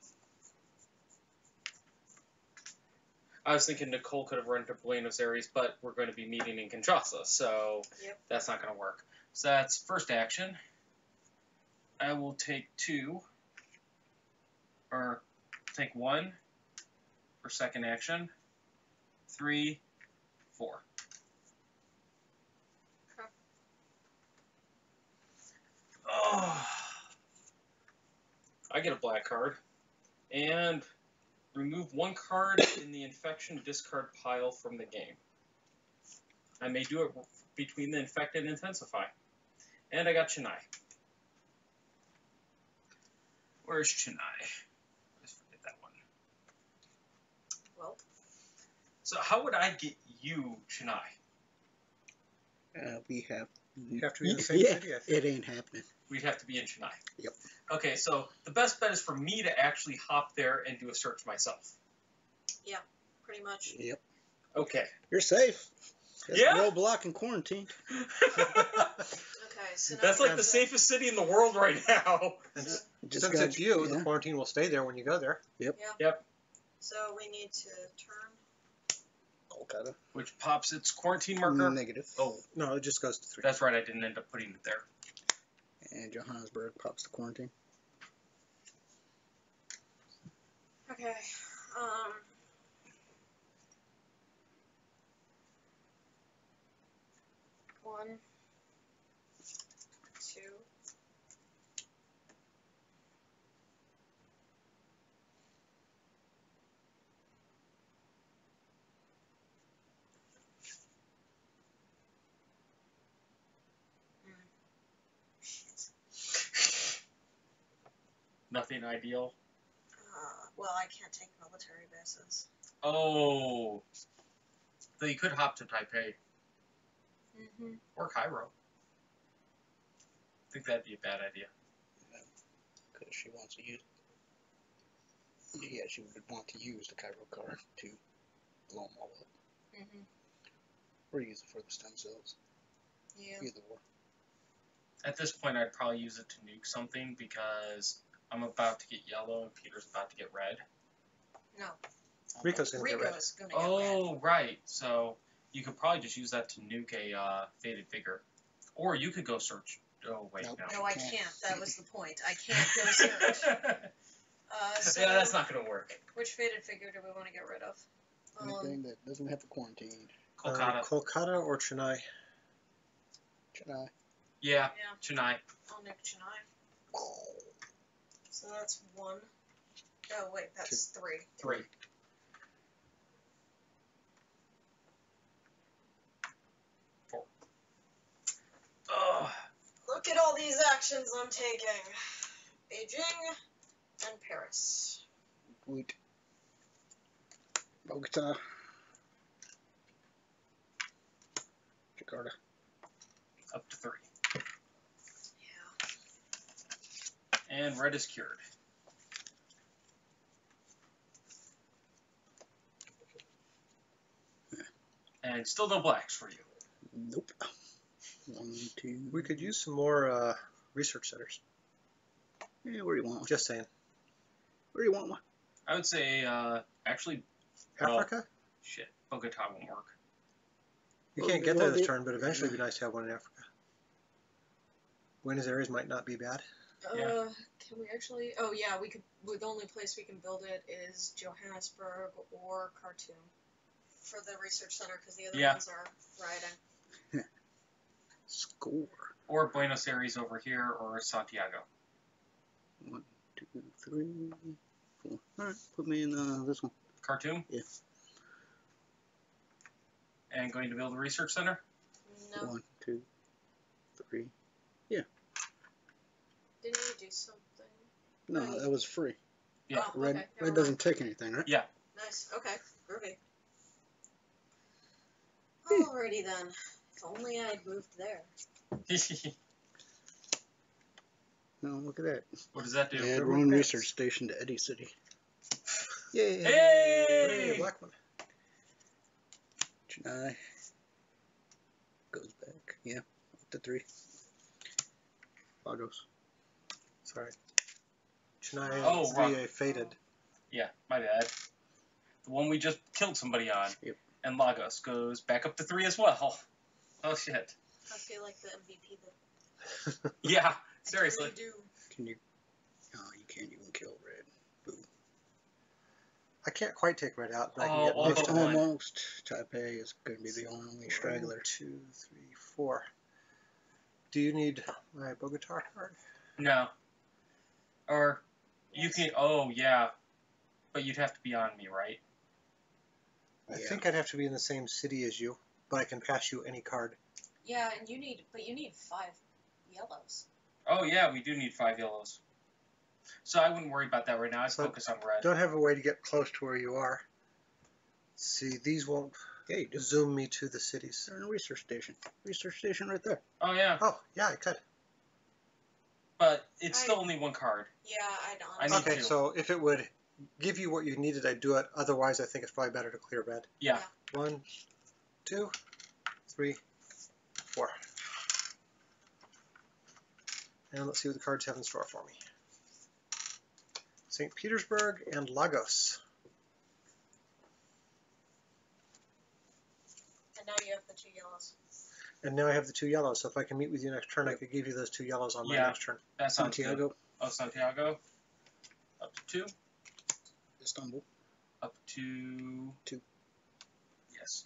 I was thinking Nicole could have run to Buenos Aires, but we're going to be meeting in Kinshasa, so Yep. that's not going to work. So that's first action. I will take two, or take one for second action. Three, four. Okay. Oh. I get a black card. And remove one card in the infection discard pile from the game. I may do it between the infected and intensify. And I got Chennai. Where's Chennai? Let's forget that one. Well. So how would I get you Chennai? Uh, we have. You have to be in the same yeah, city, I think. it ain't happening. We'd have to be in Chennai. Yep. Okay, so the best bet is for me to actually hop there and do a search myself. Yeah, pretty much. Yep. Okay. You're safe. Just Yeah. roadblock and quarantine. Okay, so now That's we like have the to- safest city in the world right now. And So, Just since gotta- it's you, yeah. the quarantine will stay there when you go there. so we need to turn. Kolkata. Which pops its quarantine marker. Negative. Oh, No, it just goes to three. that's right. I didn't end up putting it there. And Johannesburg pops the quarantine. Okay. Um. One. Two. Shit. Nothing ideal. Uh, well, I can't take military bases. Oh. Though you could hop to Taipei Mm-hmm. or Cairo. I think that'd be a bad idea. Because she wants to use. Yeah, she would want to use the Cairo card to blow them all up. Mm-hmm. Or use it for the stem cells. Yeah. Either or. At this point, I'd probably use it to nuke something because I'm about to get yellow and Peter's about to get red. No. Rico's going to get red. Rico's gonna get red. Oh, right. So you could probably just use that to nuke a uh, Faded Vigor. Or you could go search. Oh, wait, Nope. no. No, I Can't. can't. That was the point. I can't go search. Uh, so Yeah, that's not going to work. which faded figure do we want to get rid of? Um, Anything that doesn't have a quarantine. Kolkata. Uh, Kolkata or Chennai. Chennai. Yeah, yeah, Chennai. I'll nick Chennai. So that's one. Oh wait, that's three. Three. Four. Ugh. Look at all these actions I'm taking. Beijing and Paris. Wheat. Bogota. Jakarta. Up to three. Yeah. And red is cured. And still no blacks for you. Nope. One, two. We could use some more uh, research centers. Yeah, where do you want one? Just saying. Where do you want one? I would say, uh, actually, Well- Africa? shit, Bogota won't work. You Well, can't get well, there this the- turn, but eventually it'd be nice to have one in Africa. Buenos Aires might not be bad. Yeah. Uh, can we actually? Oh yeah, we could. The only place we can build it is Johannesburg or Khartoum for the research center because the other Yeah. ones are rioting. Score. Or Buenos Aires over here, or Santiago. One, two, three, four. Alright, put me in uh, this one. Khartoum? Yeah. And going to build a research center? No. One, two, three. Didn't you do something? No, Right. that was free. Yeah. Oh, Red, okay. Never red doesn't take anything, right? Yeah. Nice. Okay. Groovy. Alrighty then. If only I had moved there. No, look at that. What does that do? Add River one Pits. research station to Eddy City. Yay! Hey, Hey! black one. Chennai goes back. Yeah, up to three. Lagos. Sorry. Chennai Oh, three wrong. A faded. Yeah, my bad. The one we just killed somebody on. Yep. And Lagos goes back up to three as well. Oh, shit. I feel like the M V P though. Yeah, I seriously. really do. Can you? Oh, you can't even kill red. Boo. I can't quite take red out, but I can Oh, get all most but of it. one. Almost. Taipei is going to be the only straggler. One, two, three, four. Do you need my Bogota card? No. Or you Yes. can. Oh, yeah. But you'd have to be on me, right? I Yeah. think I'd have to be in the same city as you, but I can pass you any card. Yeah, and you need, but you need five yellows. Oh, yeah, we do need five yellows. So I wouldn't worry about that right now. I'd So focus on red. Don't have a way to get close to where you are. See, these won't Yeah, you do. zoom me to the cities. They're in a research station. Research station right there. Oh, yeah. Oh, yeah, I could. But it's I- still only one card. Yeah, I'd I honestly. need Okay, to. so if it would give you what you needed, I'd do it. Otherwise, I think it's probably better to clear red. Yeah. One, two, three, four. And let's see what the cards have in store for me. Saint Petersburg and Lagos. And now you have the two yellows. And now I have the two yellows, so if I can meet with you next turn, I could give you those two yellows on my Yeah. next turn. That sounds good. Santiago, Oh, Santiago. Up to two. Istanbul. Up to... Two. Yes.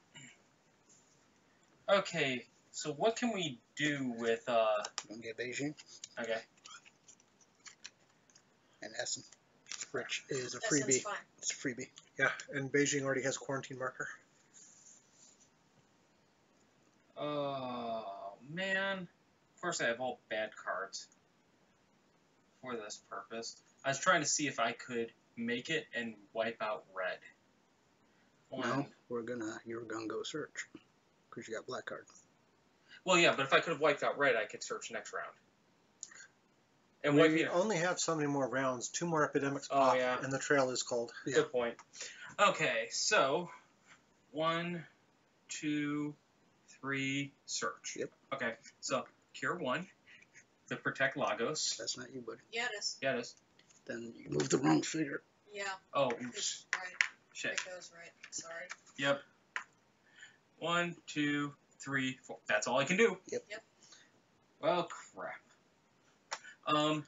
Okay, so what can we do with, uh... You want to get Beijing Okay. and Essen, which is a That freebie. sounds fine. It's a freebie. Yeah, and Beijing already has a quarantine marker. Oh, man. Of course I have all bad cards for this purpose. I was trying to see if I could make it and wipe out red. One. No, we're gonna. You're gonna go search because you got black card. Well, yeah, but if I could have wiped out red, I could search next round. And we wiping it. only have so many more rounds. Two more epidemics Oh, pop, yeah. and the trail is cold. Yeah. Good point. Okay, so one, two, three, search. Yep. Okay, so cure one to protect Lagos. That's not you, buddy. Yeah, it is. Yeah, it is. Then you move the wrong figure. Yeah, Oh, it's oops. right. Shit. It goes right. Sorry. Yep. One, two, three, four. That's all I can do. Yep. Yep. Well, crap. Um,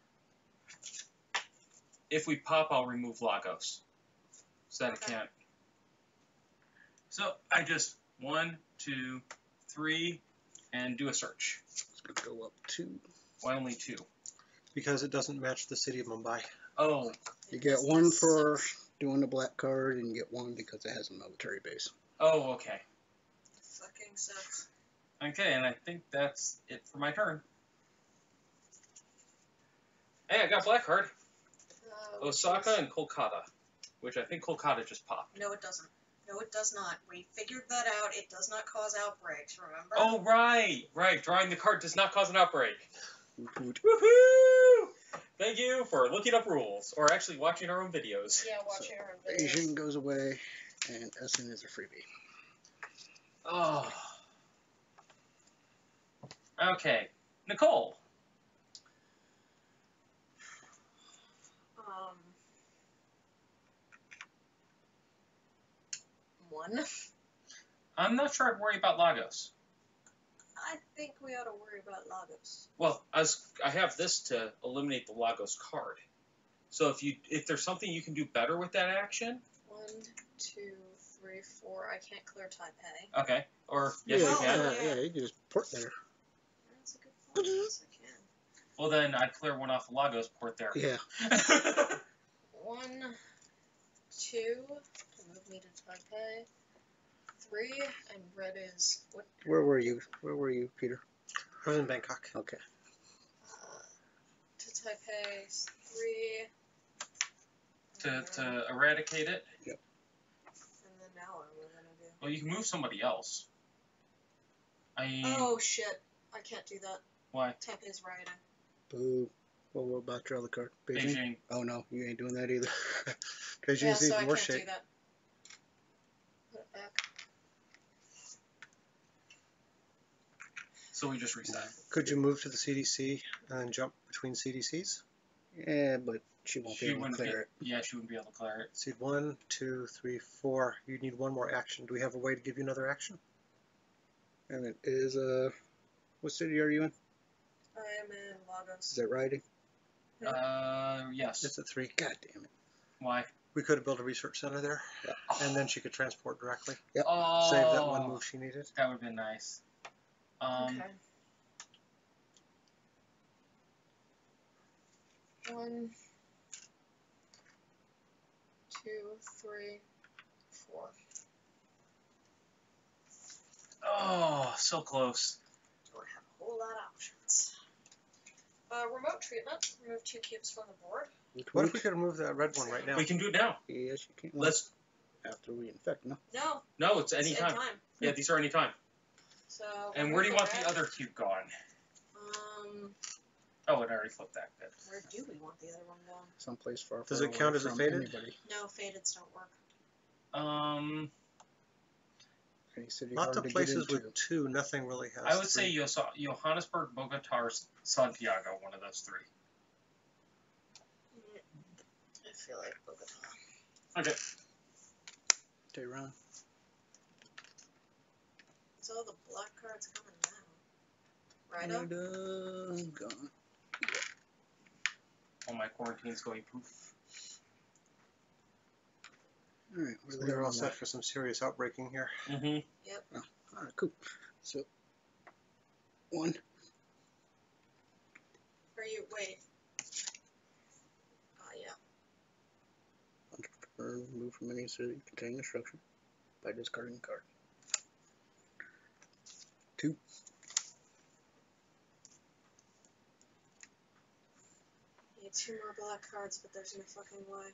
if we pop, I'll remove Lagos. So that Okay. it can't. So I just one, two, three, and do a search. It's gonna go up two. Why only two? Because it doesn't match the city of Mumbai. Oh, You It get just one for sucks. doing the black card, and you get one because it has a military base. oh, okay. Fucking sucks. Okay, and I think that's it for my turn. Hey, I got black card. Uh, which Osaka is- and Kolkata, which I think Kolkata just popped. No, it doesn't. No, it does not. We figured that out. It does not cause outbreaks, remember? Oh, right, right. Drawing the card does not cause an outbreak. Woot woot. Woohoo! Thank you for looking up rules, or actually watching our own videos. Yeah, watching our own videos. Beijing goes away, and Essen is a freebie. Oh. Okay, Nicole. Um. One. I'm not sure I'd worry about Lagos. I think we ought to worry about Lagos. Well, I, was, I have this to eliminate the Lagos card. So if you if there's something you can do better with that action, One, two, three, four. I can't clear Taipei. okay. Or yes, yeah, you can. yeah, Yeah. yeah, you can just port there. That's a good point. Yes, I can. Well, then I'd clear one off the Lagos port there. Yeah. One, two to move me to Taipei. Three, and red is what? Where were you? Where were you, Peter? I was in Bangkok. Okay. Uh, to Taipei, three. To, and to eradicate it. And then now what am I gonna do? Well, you can move somebody else. I mean, Oh shit! I can't do that. why? Taipei's rioting. Boo. Well, what about your other card? Beijing? Beijing. Oh no, you ain't doing that either. Beijing's Yeah, so even I worse can't shape. do that. Put it back. So we just reset. Could you move to the C D C and then jump between C D Cs? Yeah, but she won't She be able to wouldn't clear be, it. Yeah, she wouldn't be able to clear it. Seed one, two, three, four. You need one more action. Do we have a way to give you another action? And it is, uh, what city are you in? I am in Lagos. Is that riding? Uh, yes. It's at three. God damn it. Why? We could have built a research center there, Yeah. and then she could transport directly. Oh, Save that one move she needed. That would have been nice. Um, Okay. One, two, three, four. Oh, so close. Don't have a whole lot of options. Uh, remote treatment. Remove two cubes from the board. What if we could remove that red one right now? We can do it now. Yes, you can. Let's. After we infect, no? No, No, it's it's anytime. time. Yeah, these are anytime. So. And where do you want red. the other cube gone? Um, Oh, it already flipped that bit. where do we want the other one gone? Someplace far, Does far it count away as a from faded? anybody. No, fadeds don't work. Um, Any city Lots hard of to get places into. with two, nothing really has. I would say three. Yos- Johannesburg, Bogota, or Santiago, one of those three. I feel like Bogota. Okay. Stay around. So all the black cards coming now. Right up. Right, uh, gone. All my quarantine's going poof. Alright, So we're we're there all on set that. for some serious outbreaking here. Mm-hmm. Alright, cool. So, one. Are you, wait. Oh, yeah. Remove from any city containing a structure by discarding a card. Two. Need two more black cards, but there's no fucking way.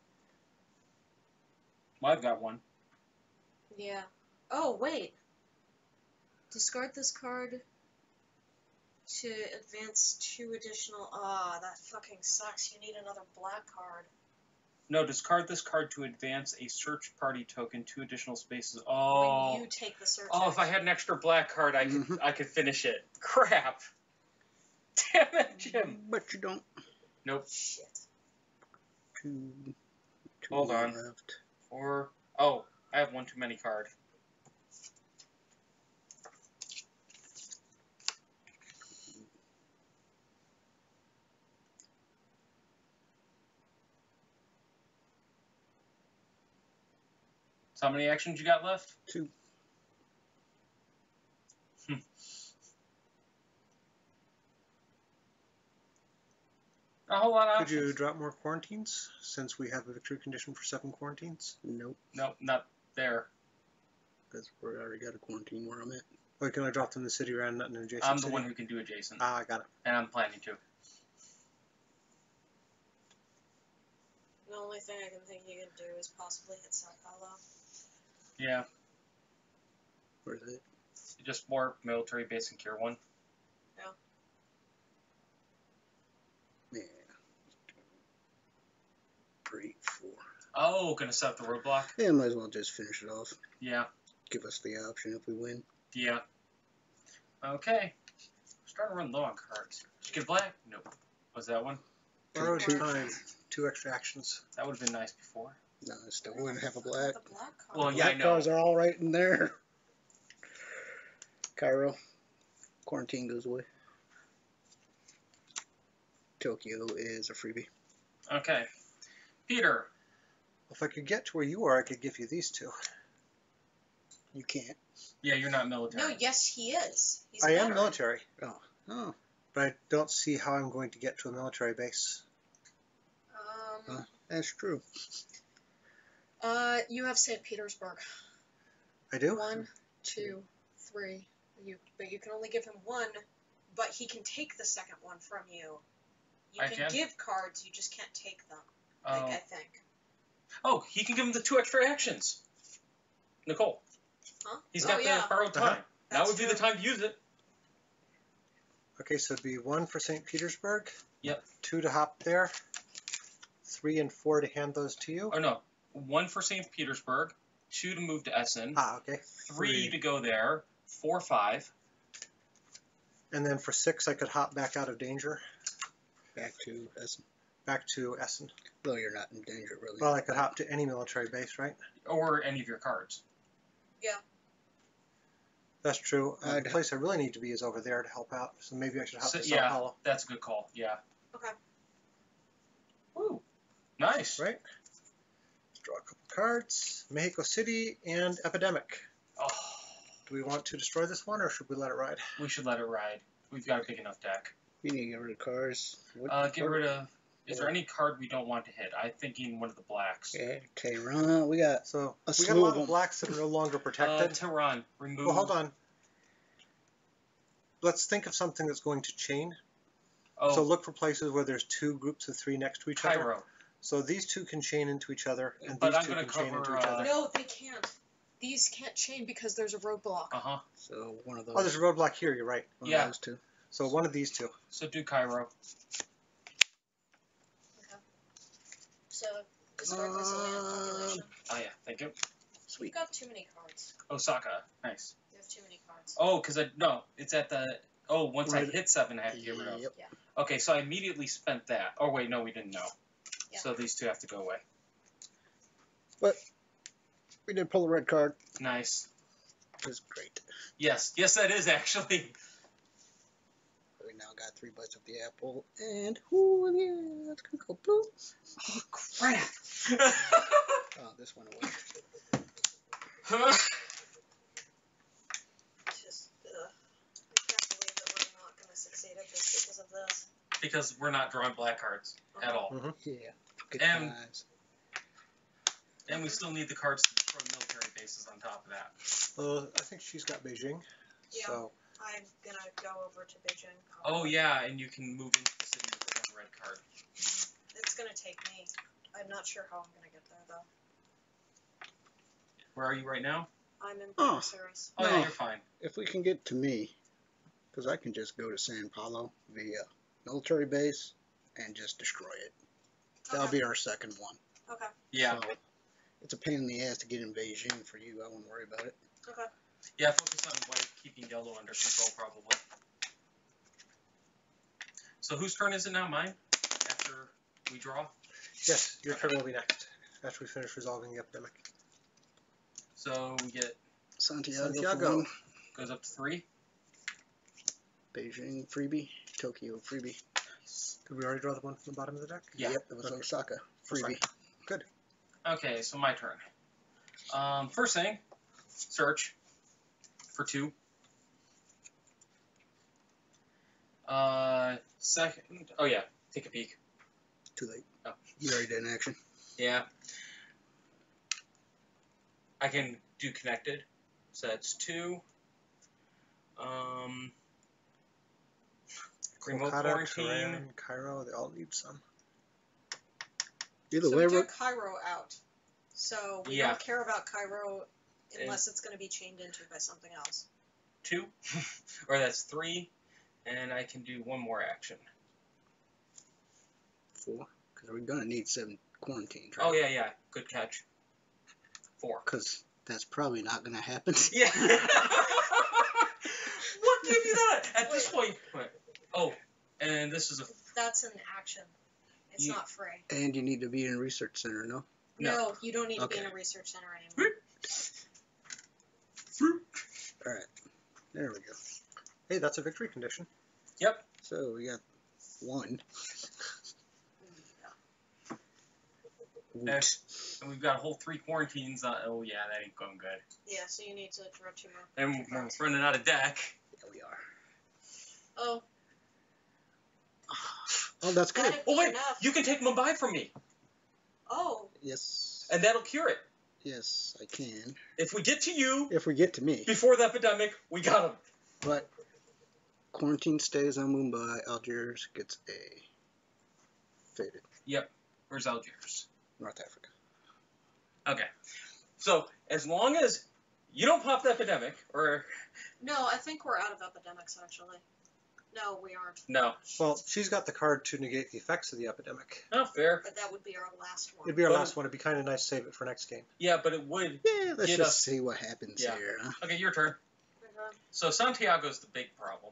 Well, I've got one. Yeah. Oh, wait. Discard this card to advance two additional. Ah, that fucking sucks. You need another black card. No, discard this card to advance a search party token two additional spaces. Oh. When you take the search. Oh, if I action. had an extra black card, I could Mhm. I could finish it. Crap. Damn it, Jim. But you don't. Nope. Shit. Two. Two Hold on. left. Or oh, I have one too many card. So how many actions you got left? Two. Hmm. A whole lot of Could options. you drop more quarantines, since we have a victory condition for seven quarantines? Nope. Nope, not there. Because we already got a quarantine where I'm at. Or can I drop them in the city around, not in an adjacent I'm the city? one who can do adjacent, Ah, I got it. and I'm planning to. The only thing I can think you can do is possibly hit Sao Paulo. Yeah, Where's it? just more military base and cure one. Yeah. Three, four. Oh, gonna set up the roadblock. Yeah, might as well just finish it off. Yeah, Give us the option if we win. yeah. Okay. Starting to run low on cards. Did you get black? Nope. Was that one? Borrowed Two. time. Two extra actions. That would have been nice before. No, I still wouldn't have a black. The black card. Well, yeah, I Black know. cards are all right in there. Cairo. Quarantine goes away. Tokyo is a freebie. Okay. Peter. If I could get to where you are, I could give you these two. You can't. Yeah, you're not military. No, yes, he is. He's a I am veteran. military, Oh. but I don't see how I'm going to get to a military base. Um, Huh. That's true. Uh, you have Saint Petersburg. I do? One, two, three. You, but you can only give him one, but he can take the second one from you. You I can, can? give cards, you just can't take them. Oh. Like, I think. Oh, he can give him the two extra actions. Nicole. Huh? He's Oh, got yeah. the borrowed time. Uh-huh. Now That's would be the true. time to use it. Okay, so it'd be one for Saint Petersburg. Yep. Two to hop there. Three and four to hand those to you. Oh, no. One for Saint Petersburg. Two to move to Essen. Ah, okay. Three to go there. Four, five. And then for six, I could hop back out of danger. Back to Essen. Back to Essen. Though you're not in danger, really. Well, I could hop to any military base, right? Or any of your cards. That's true. Uh, the I'd- place I really need to be is over there to help out. So maybe I should hop So, to Sao yeah, Paulo. that's a good call. Yeah. Okay. Ooh. Nice. Right? Let's draw a couple cards. Mexico City and Epidemic. Oh, Do we want to destroy this one, or should we let it ride? we should let it ride. We've got a big enough deck. You need to get rid of cards. What, Uh, get what- rid of... Is there any card we don't want to hit? I'm thinking one of the blacks. Yeah, Tehran. We got So A we got a slew lot of of them. blacks that are no longer Uh, protected. Tehran. Remove... Well, hold on. Let's think of something that's going to chain. Oh, So look for places where there's two groups of three next to each other. Cairo. So these two can chain into each other, and But these I'm two gonna can chain into cover, each uh, other. No, they can't. These can't chain because there's a roadblock. Uh-huh. so one of those. Oh, there's a roadblock here. You're right. one yeah. of those two. So one of these two. So do Cairo. So, discard my civilian population. Oh, yeah. Thank you. You've got too many cards. Osaka. Nice. You have too many cards. Oh, because I... No, it's at the... Oh, once I Right. hit seven, I have to get rid of. Yep. Okay, so I immediately spent that. Oh, wait, no, we didn't know. Yeah. So these two have to go away. We did pull a red card. Nice. Which is great. Yes. Yes, that is, actually. We now got three bites of the apple. And, ooh, yeah, it's going to go blue. Oh, crap. Oh, this went away. Just, ugh. I can't believe that we're not going to succeed at this because of this. Because we're not drawing black cards at all. Yeah. Good And- times. And we still need the cards to destroy military bases on top of that. Well, I think she's got Beijing. Yeah. So I'm going to go over to Beijing. Oh, yeah, and you can move into the city with the one red card. It's going to take me. I'm not sure how I'm going to get there, though. Where are you right now? I'm in Oh. Buenos Aires. Oh, No. yeah, you're fine. If we can get to me, because I can just go to San Paulo via military base and just destroy it. That'll Okay. be our second one. Okay. Yeah. So, it's a pain in the ass to get in Beijing for you. I wouldn't worry about it. Okay. Yeah, focus on white, keeping yellow under control, probably. So whose turn is it now? Mine? After we draw? yes, your turn will be next after we finish resolving the epidemic. So we get, Santiago, Santiago. for one. goes up to three. Beijing freebie. Tokyo freebie. Did we already draw the one from the bottom of the deck? Yeah. Yep, it was Okay. Osaka freebie. Good. Okay, so my turn. Um, first thing, search for two. Uh, second, oh yeah, take a peek. Too late. Oh. You already did an action. Yeah. I can do connected, so that's two. Um, remote Kolkata, quarantine. Tehran, Cairo, they all need some. Either So way, we we're took Cairo out. So we Yeah. don't care about Cairo unless it's going to be chained into by something else. Two, or that's three, and I can do one more action. four. Because we're going to need seven quarantines, right? Oh yeah, yeah, good catch. Four. Because that's probably not going to happen. Yeah. What gave you that? At this point. Wait. Oh, and this is a That's an action. It's You- not free. And you need to be in a research center, no? No. No, you don't need to be in Okay. a research center anymore. Alright. There we go. Hey, that's a victory condition. So we got one. And, and we've got a whole three quarantines. On, oh yeah, that ain't going good. Yeah, so you need to draw two more. And we're running out of deck. There we are. Oh, Oh, that's good. that'd Oh be wait, enough. you can take Mumbai from me, Oh, Yes. and that'll cure it. Yes, I can. If we get to you If we get to me. before the epidemic, we got him. But quarantine stays on Mumbai. Algiers gets a faded. Yep. Where's Algiers? North Africa. Okay. So as long as you don't pop the epidemic, or No, I think we're out of epidemics, actually. No, we aren't. no. Well, she's got the card to negate the effects of the epidemic. Oh, fair. But that would be our last one. It'd be our But- last one. It'd be kind of nice to save it for next game. Yeah, but it would. Yeah, let's Get just us- see what happens Yeah. here. Huh? Okay, your turn. Uh-huh. So Santiago's the big problem.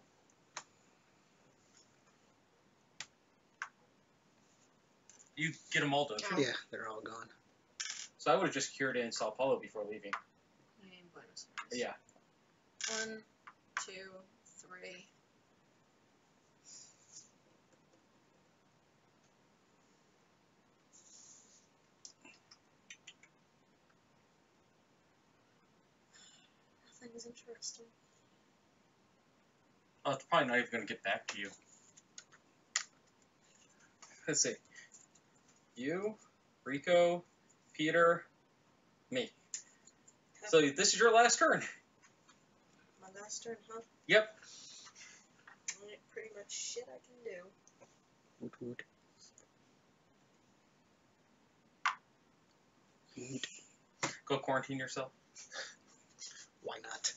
You get them all, don't you? Yeah, they're all gone. So I would have just cured it in Sao Paulo before leaving. And Buenos Aires. Yeah. One, two, three. Nothing's interesting. Oh, it's probably not even going to get back to you. Let's see. You, Rico, Peter, me. So this is your last turn. My last turn, huh? Yep. Alright, pretty much shit I can do. Woot woot. Woot. Go quarantine yourself. Why not?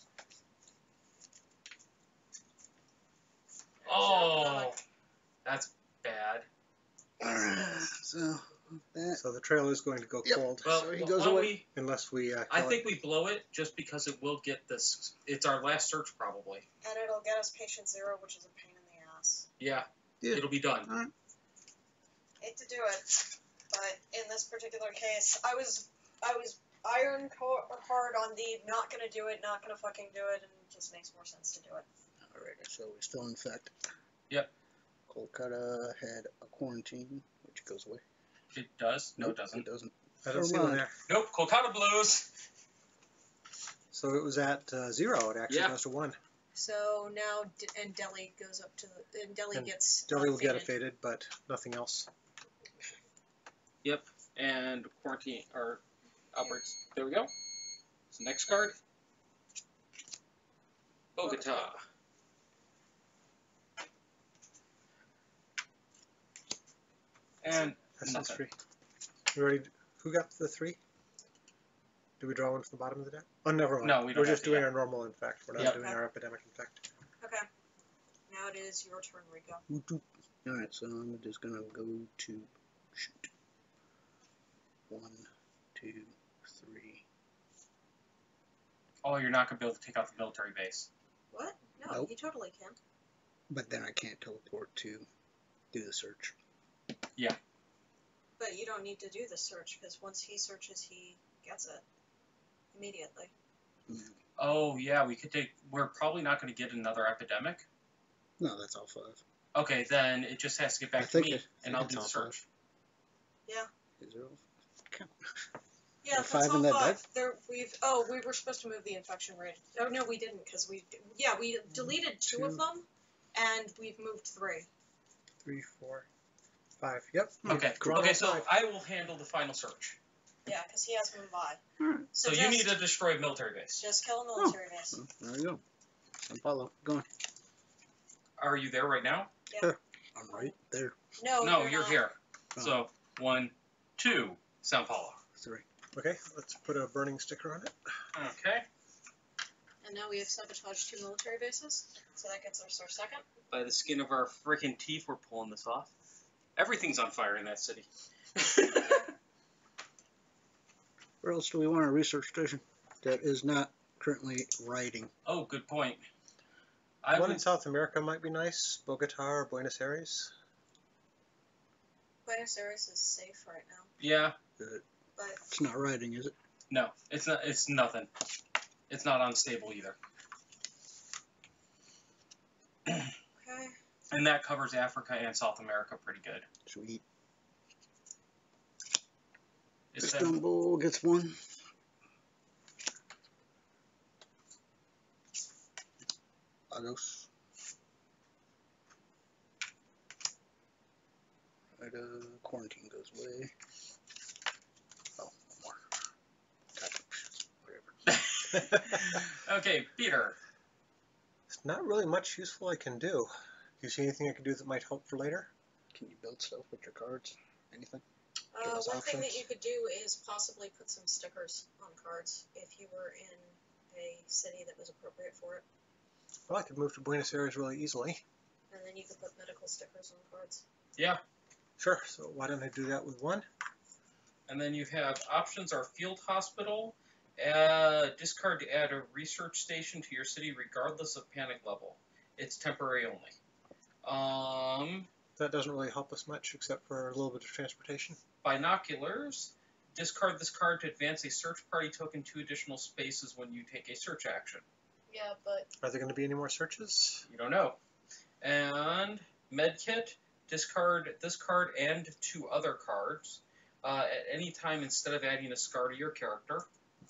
Oh, that's bad. Alright, so that. So the trail is going to go Yep. cold Well, So he why goes don't away. we- unless we. Uh, I kill think it. we blow it just because it will get this. It's our last search, probably. And it'll get us patient zero, which is a pain in the ass. Yeah. Yeah. It'll be done. Hate to do it, but in this particular case, I was I was iron co- hard on the not gonna do it, not gonna fucking do it, and it just makes more sense to do it. Alright, so we still infect. Yep. Kolkata had a quarantine, which goes away. It does. No, Nope, it doesn't. It doesn't. I don't see Never one mind. there. Nope. Kolkata blows. So it was at uh, zero. It actually Yeah. goes to one. So now, D- and Delhi goes up to the, and Delhi And gets Delhi will get a unfaded. faded, but nothing else. Yep. And quarantine or outbreaks. There we go. So next card. Bogota. And That's the nothing. three. You already. Who got the three? Do we draw one from the bottom of the deck? Oh, never mind. No, we don't We're have just to, doing yeah. our normal infect. We're not Yep. doing our epidemic infect. Okay. Now it is your turn, Rico. Woot woot. Alright, so I'm just gonna go to shoot. One, two, three. Oh, you're not gonna be able to take out the military base. What? No, Nope. you totally can. But then I can't teleport to do the search. But you don't need to do the search, because once he searches, he gets it. Immediately. Oh yeah, we could take. We're probably not gonna get another epidemic. No, that's all five. Okay, then it just has to get back I to think me, it- I and think I'll it's do the all search. Is there all count? Yeah, There are that's five all in that five. deck? There, we've. Oh, we were supposed to move the infection rate. Oh no, we didn't, because we. Yeah, we deleted two, Two. of them, and we've moved three. Three, four, five. Yep. Okay. Draw Okay, all so five. I will handle the final search. Yeah, because he has Mumbai. Alright, So, So, you just, need to destroy a military base. just kill a military base. so there we go. San Paulo, going. Are you there right now? I'm right there. No, no, you're, you're not. here. Oh. So one, two, Sao Paulo. Three. Okay, let's put a burning sticker on it. Okay. And now we have sabotaged two military bases. So that gets us our second. By the skin of our freaking teeth, we're pulling this off. Everything's on fire in that city. Where else do we want a research station that is not currently riding? Oh, good point. I One would, in South America might be nice. Bogota or Buenos Aires. Buenos Aires is safe right now, yeah, but It's not riding, is it? no, it's not. It's nothing. It's not unstable either. okay. And that covers Africa and South America pretty good. Sweet. Is that, Istanbul gets one. Lagos. Right, uh, quarantine goes away. Oh, one more. Okay, Peter. There's not really much useful I can do. Do you see anything I can do that might help for later? Can you build stuff with your cards? Anything? Uh, Give us one thing that options. you could do is possibly put some stickers on cards if you were in a city that was appropriate for it. Well, I could move to Buenos Aires really easily. And then you could put medical stickers on cards. Yeah. Sure, so why don't I do that with one? And then you have options are field hospital, uh, discard to add a research station to your city regardless of panic level. It's temporary only. Um, That doesn't really help us much except for a little bit of transportation. binoculars. Discard this card to advance a search party token two additional spaces when you take a search action. Yeah, but Are there going to be any more searches? You don't know. And medkit. Discard this card and two other cards uh, at any time instead of adding a scar to your character.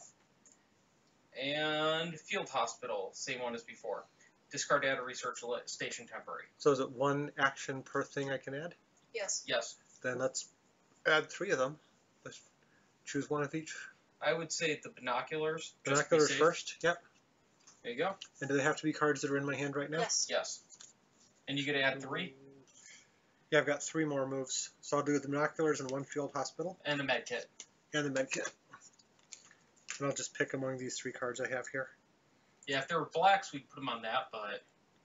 And field hospital, same one as before. Discard to add a research station temporary. So is it one action per thing I can add? yes. Yes, Then let's add three of them. Let's choose one of each. I would say the binoculars. just to be Binoculars safe. first? Yep. There you go. And do they have to be cards that are in my hand right now? Yes. Yes. And you get to add three Yeah, I've got three more moves. So I'll do the binoculars and one field hospital and a medkit. and the medkit. And I'll just pick among these three cards I have here. Yeah, if there were blacks, we'd put them on that, but...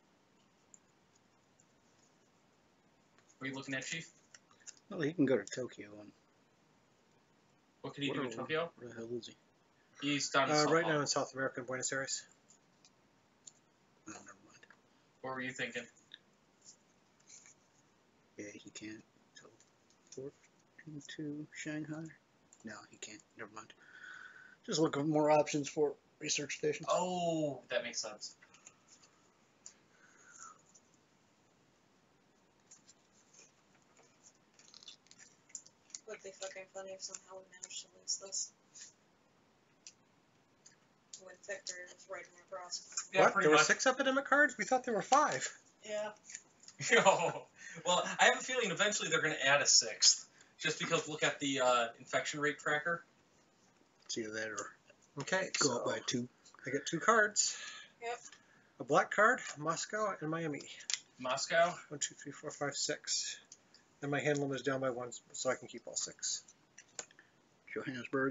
What are you looking at, Chief? Well, he can go to Tokyo. And What could he do in where- Tokyo? Where the hell is he? He's down in Uh, Sao right Paulo. now in South America, in Buenos Aires. Oh, never mind. What were you thinking? Yeah, he can't teleport into Shanghai. No, he can't. Never mind. Just looking for more options for research stations. Oh, that makes sense. Would be fucking funny if somehow we managed to lose this. When Victor is right across. Yeah, what? pretty There were much. six epidemic cards? We thought there were five. Yeah. Oh, well, I have a feeling eventually they're going to add a sixth. Just because look at the uh, infection rate tracker. It's either that or Okay, go so up by two. I get two cards. Yep. A black card, Moscow, and Miami. Moscow. One, two, three, four, five, six. And my hand limit is down by one, so I can keep all six. Johannesburg.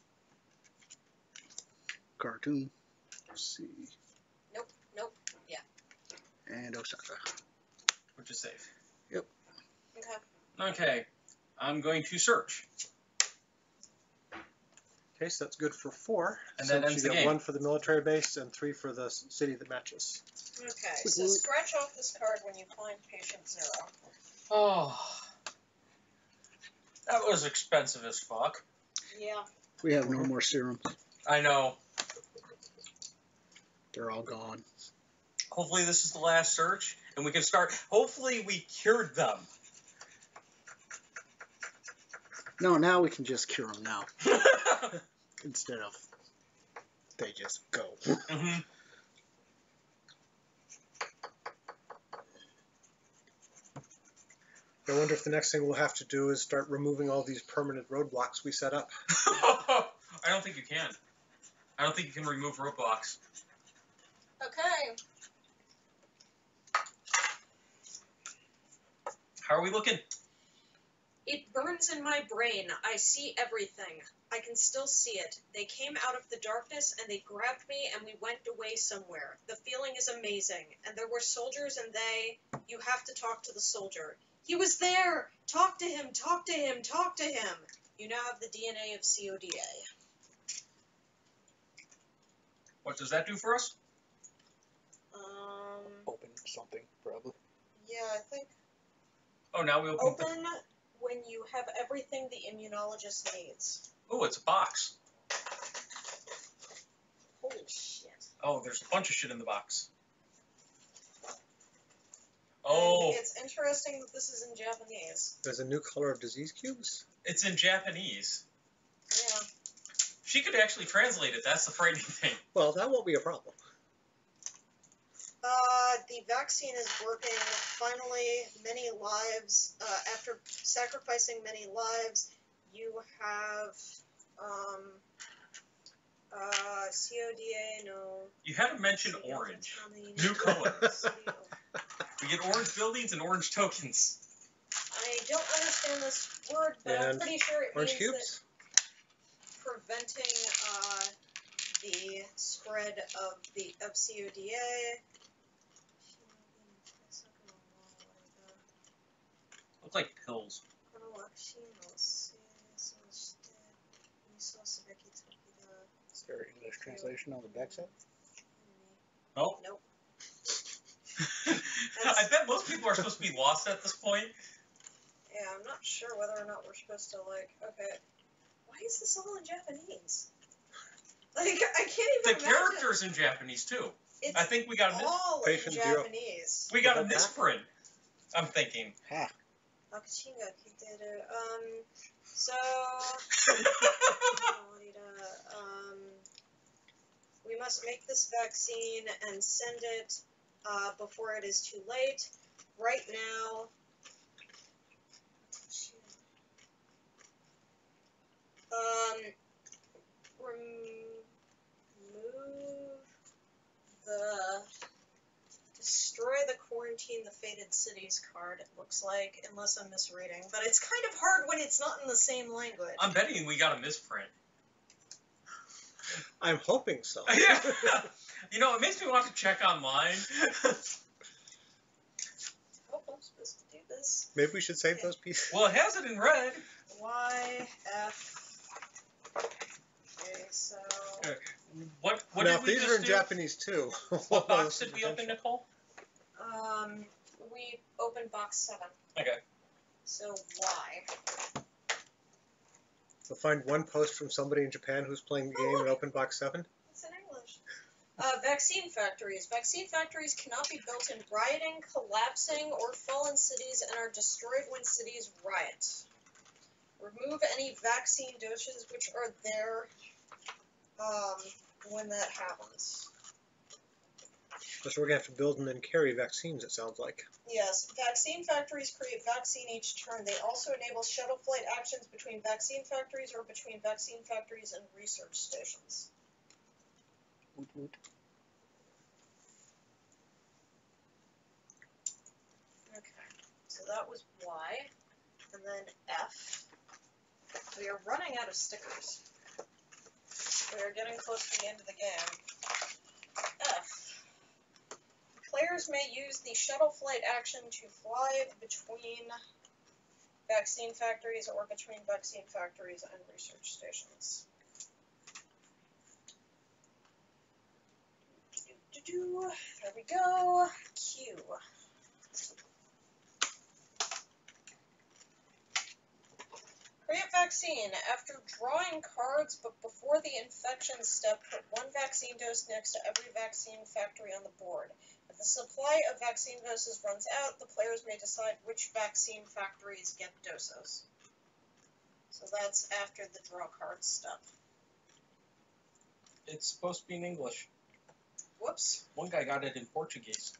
Khartoum. Let's see. Nope. Nope. And Osaka. Which is safe. Okay. Okay, I'm going to search. Okay, so that's good for four. And so that ends you the get game. one for the military base and three for the s- city that matches. Okay. So scratch off this card when you find patient zero. Oh, that was expensive as fuck. Yeah. We have no more serums. I know. They're all gone. Hopefully this is the last search, and we can start. Hopefully we cured them. No, now we can just cure them now. Instead of they just go. mm-hmm. I wonder if the next thing we'll have to do is start removing all these permanent roadblocks we set up. I don't think you can. I don't think you can remove roadblocks. Okay. How are we looking? It burns in my brain. I see everything. I can still see it. They came out of the darkness and they grabbed me and we went away somewhere. The feeling is amazing. And there were soldiers and they... You have to talk to the soldier. He was there! Talk to him, talk to him, talk to him! You now have the D N A of C O D A. What does that do for us? Um, Open something, probably. yeah, I think... Oh, now we open. Open when you have everything the immunologist needs. Oh, it's a box. Holy shit. Oh, there's a bunch of shit in the box. And Oh, it's interesting that this is in Japanese. There's a new color of disease cubes. it's in Japanese. Yeah. She could actually translate it. That's the frightening thing. Well, that won't be a problem. Uh, the vaccine is working. Finally, many lives. Uh, after sacrificing many lives, you have um, Uh, C O D A, no. You had to mention City orange. Autonomy, New no. color. City of- We get orange buildings and orange tokens. I don't understand this word, but I'm And pretty sure it Orange means cubes? that preventing uh, the spread of the of C O D A. Look like pills. Is there English translation on the backside? Oh. Nope. I bet most people are supposed to be lost at this point. Yeah, I'm not sure whether or not we're supposed to, like, okay. Why is this all in Japanese? Like, I can't The even imagine. character's in Japanese too. It's I think we got a mis- all Patient in zero. Japanese. we got a Is that misprint. I'm thinking. Ha. Akushinga kiteru. Um, so, um, we must make this vaccine and send it uh, before it is too late. Right now, um, remove the destroy the quarantine the fated cities card, it looks like, unless I'm misreading. But it's kind of hard when it's not in the same language. I'm betting we got a misprint. I'm hoping so. Yeah. You know, it makes me want to check online. Oh, I'm supposed to do this. Maybe we should save those pieces. Well, it has it in red. Y, F. Okay, so. What what now, did if we these just are in do? Japanese too. What box did we open, Nicole? Um, we opened box seven. Okay. So Y. We'll find one post from somebody in Japan who's playing the game in Open Box seven. It's in English. Uh, vaccine factories. Vaccine factories cannot be built in rioting, collapsing, or fallen cities and are destroyed when cities riot. Remove any vaccine doses which are there um, when that happens. So we're going to have to build and then carry vaccines, it sounds like. Yes, vaccine factories create vaccine each turn. They also enable shuttle flight actions between vaccine factories or between vaccine factories and research stations. Woot woot. Okay, so that was Y, and then F. We are running out of stickers. We are getting close to the end of the game. F. Players may use the shuttle flight action to fly between vaccine factories or between vaccine factories and research stations. Do-do-do-do. There we go. Q. Create vaccine. After drawing cards, but before the infection step, put one vaccine dose next to every vaccine factory on the board. If the supply of vaccine doses runs out, the players may decide which vaccine factories get doses. So that's after the draw card step. It's supposed to be in English. Whoops. One guy got it in Portuguese.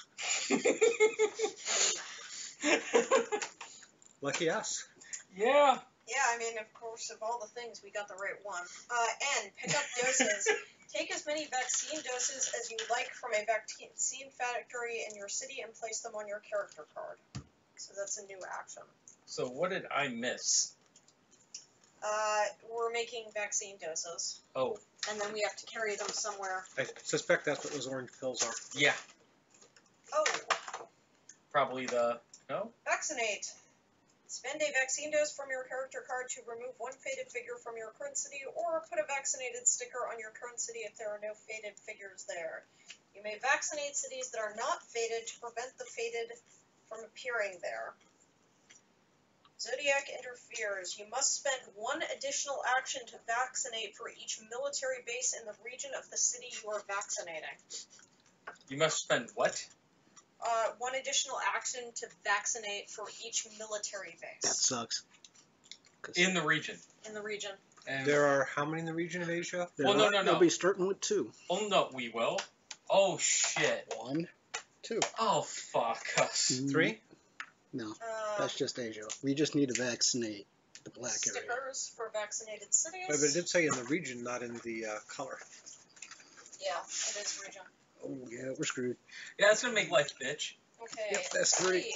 Lucky us. Yeah. Yeah, I mean, of course, of all the things, we got the right one. Uh, N, pick up doses. Take as many vaccine doses as you like from a vaccine factory in your city and place them on your character card. So that's a new action. So what did I miss? Uh, we're making vaccine doses. Oh. And then we have to carry them somewhere. I suspect that's what those orange pills are. Yeah. Oh. Probably the... No? Vaccinate. Spend a vaccine dose from your character card to remove one faded figure from your current city, or put a vaccinated sticker on your current city if there are no faded figures there. You may vaccinate cities that are not faded to prevent the faded from appearing there. Zodiac interferes. You must spend one additional action to vaccinate for each military base in the region of the city you are vaccinating. You must spend what? Uh, one additional action to vaccinate for each military base. That sucks. In the region. In the region. And There are how many in the region of Asia? Well, no, no, no. They'll be starting with two. Oh, no, we will. Oh, shit. One, two. Oh, fuck us. Three? No, Uh, that's just Asia. We just need to vaccinate the black area. Stickers for vaccinated cities. But it did say in the region, not in the uh, color. Yeah, it is region. Oh yeah, we're screwed. Yeah, that's gonna make life bitch. Okay. Yep, that's three.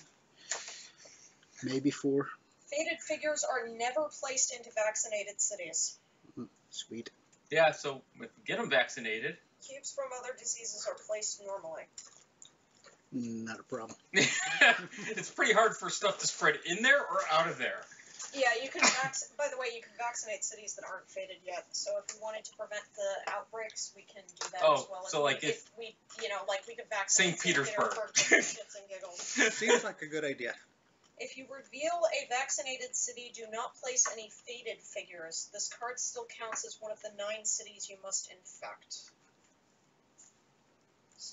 Maybe four. Faded figures are never placed into vaccinated cities. Sweet. Yeah, so if we get them vaccinated. Cubes from other diseases are placed normally. Not a problem. It's pretty hard for stuff to spread in there or out of there. Yeah, you can vac- by the way, you can vaccinate cities that aren't faded yet. So if we wanted to prevent the outbreaks, we can do that Oh, as well. so if like we, if- if we, you know, like we could vaccinate Saint Petersburg. for shits and giggles. Seems like a good idea. If you reveal a vaccinated city, do not place any faded figures. This card still counts as one of the nine cities you must infect. So,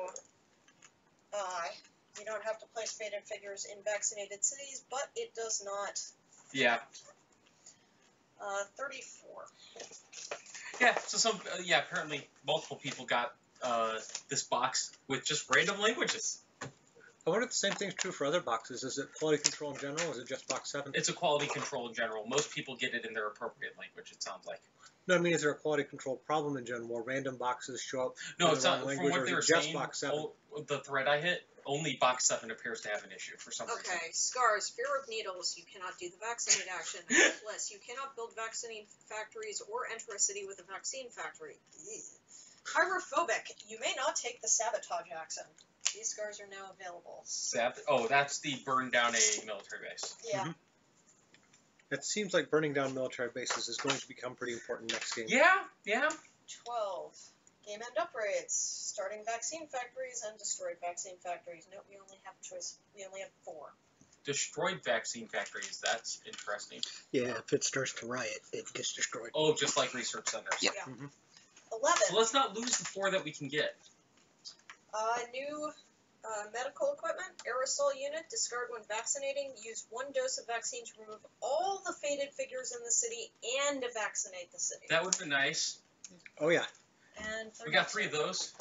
uh, you don't have to place faded figures in vaccinated cities, but it does not. Yeah. Uh, thirty-four. Yeah, so some, uh, yeah, apparently multiple people got uh, this box with just random languages. I wonder if the same thing's true for other boxes. Is it quality control in general, or is it just box seven? It's a quality control in general. Most people get it in their appropriate language, it sounds like. No, I mean, is there a quality control problem in general, where random boxes show up No, in it's the not. wrong From language, what or they is were it just saying, box seven? oh, the thread I hit, only box seven appears to have an issue for some reason. Okay, scars, fear of needles. You cannot do the vaccinate action. Hopeless. You cannot build vaccine factories or enter a city with a vaccine factory. Ew. Hierophobic. You may not take the sabotage action. These scars are now available. Sab- oh, that's the burn down a military base. Yeah. Mhm. It seems like burning down military bases is going to become pretty important next game. Yeah, yeah. twelve. Game end upgrades. Starting vaccine factories and destroyed vaccine factories. Nope, we only have a choice. We only have four. Destroyed vaccine factories. That's interesting. Yeah, if it starts to riot, it gets destroyed. Oh, just like research centers. Yep. Yeah. Mhm. eleven. So let's not lose the four that we can get. Uh, new uh, medical equipment, aerosol unit, discard when vaccinating, use one dose of vaccine to remove all the faded figures in the city and to vaccinate the city. That would be nice. Oh, yeah. And We got three of those.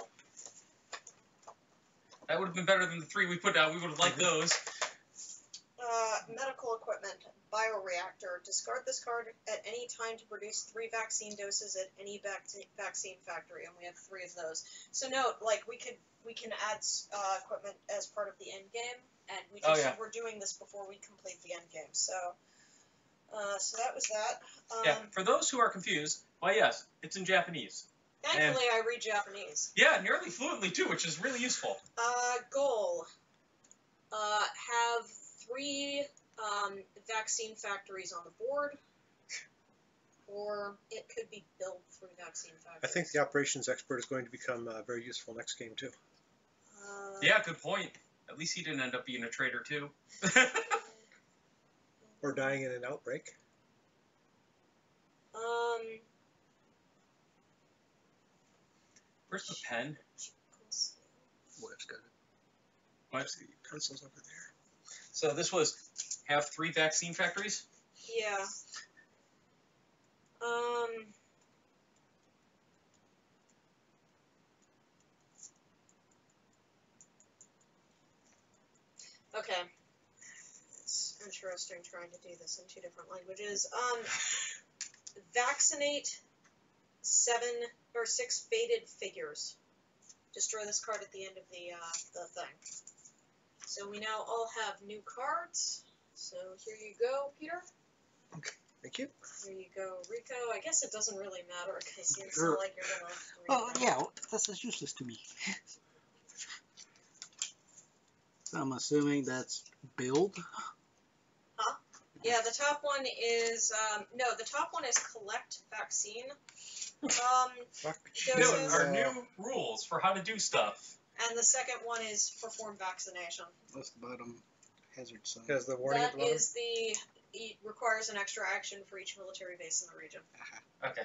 That would have been better than the three we put down. We would have liked those. Uh, medical equipment, bioreactor, discard this card at any time to produce three vaccine doses at any vac- vaccine factory, and we have three of those. So note, like, we could we can add uh, equipment as part of the end game, and we just Oh, yeah. we're doing this before we complete the end game. So, uh, so that was that. Um, Yeah, for those who are confused, why yes, it's in Japanese. Thankfully, I read Japanese. Yeah, nearly fluently too, which is really useful. Uh, goal. Uh, have three um, vaccine factories on the board, or it could be built through vaccine factories. I think the operations expert is going to become uh, very useful next game, too. Uh, Yeah, good point. At least he didn't end up being a traitor too. Or dying in an outbreak. Um. Where's the pen? Wife's got it. What? See, pencils over there. So this was have three vaccine factories? Yeah. Um. Okay. It's interesting trying to do this in two different languages. Um, vaccinate seven or six faded figures. Destroy this card at the end of the uh, the thing. So we now all have new cards. So here you go, Peter. Thank you. Here you go, Rico. I guess it doesn't really matter because it's Sure. not like you're gonna. read Oh, them. yeah, this is useless to me. I'm assuming that's build. Yeah, the top one is um, no. The top one is collect vaccine. Um, Fuck. No, Doses. our new rules for how to do stuff. and the second one is perform vaccination. What's the bottom hazard sign? Has the warning at That the bottom? is the. It requires an extra action for each military base in the region. Okay.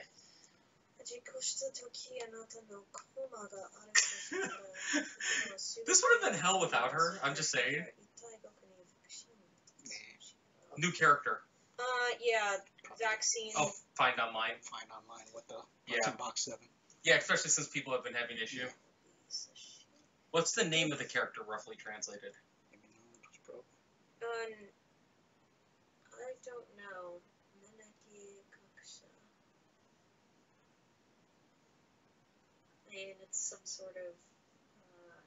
This would have been hell without her, I'm just saying. New character. Uh, yeah, vaccine. Oh, find online. Find online what the Yeah. what's in box seven. Yeah, especially since people have been having issue. What's the name of the character roughly translated? Maybe no, it's broke. Um, I don't know. some sort of uh,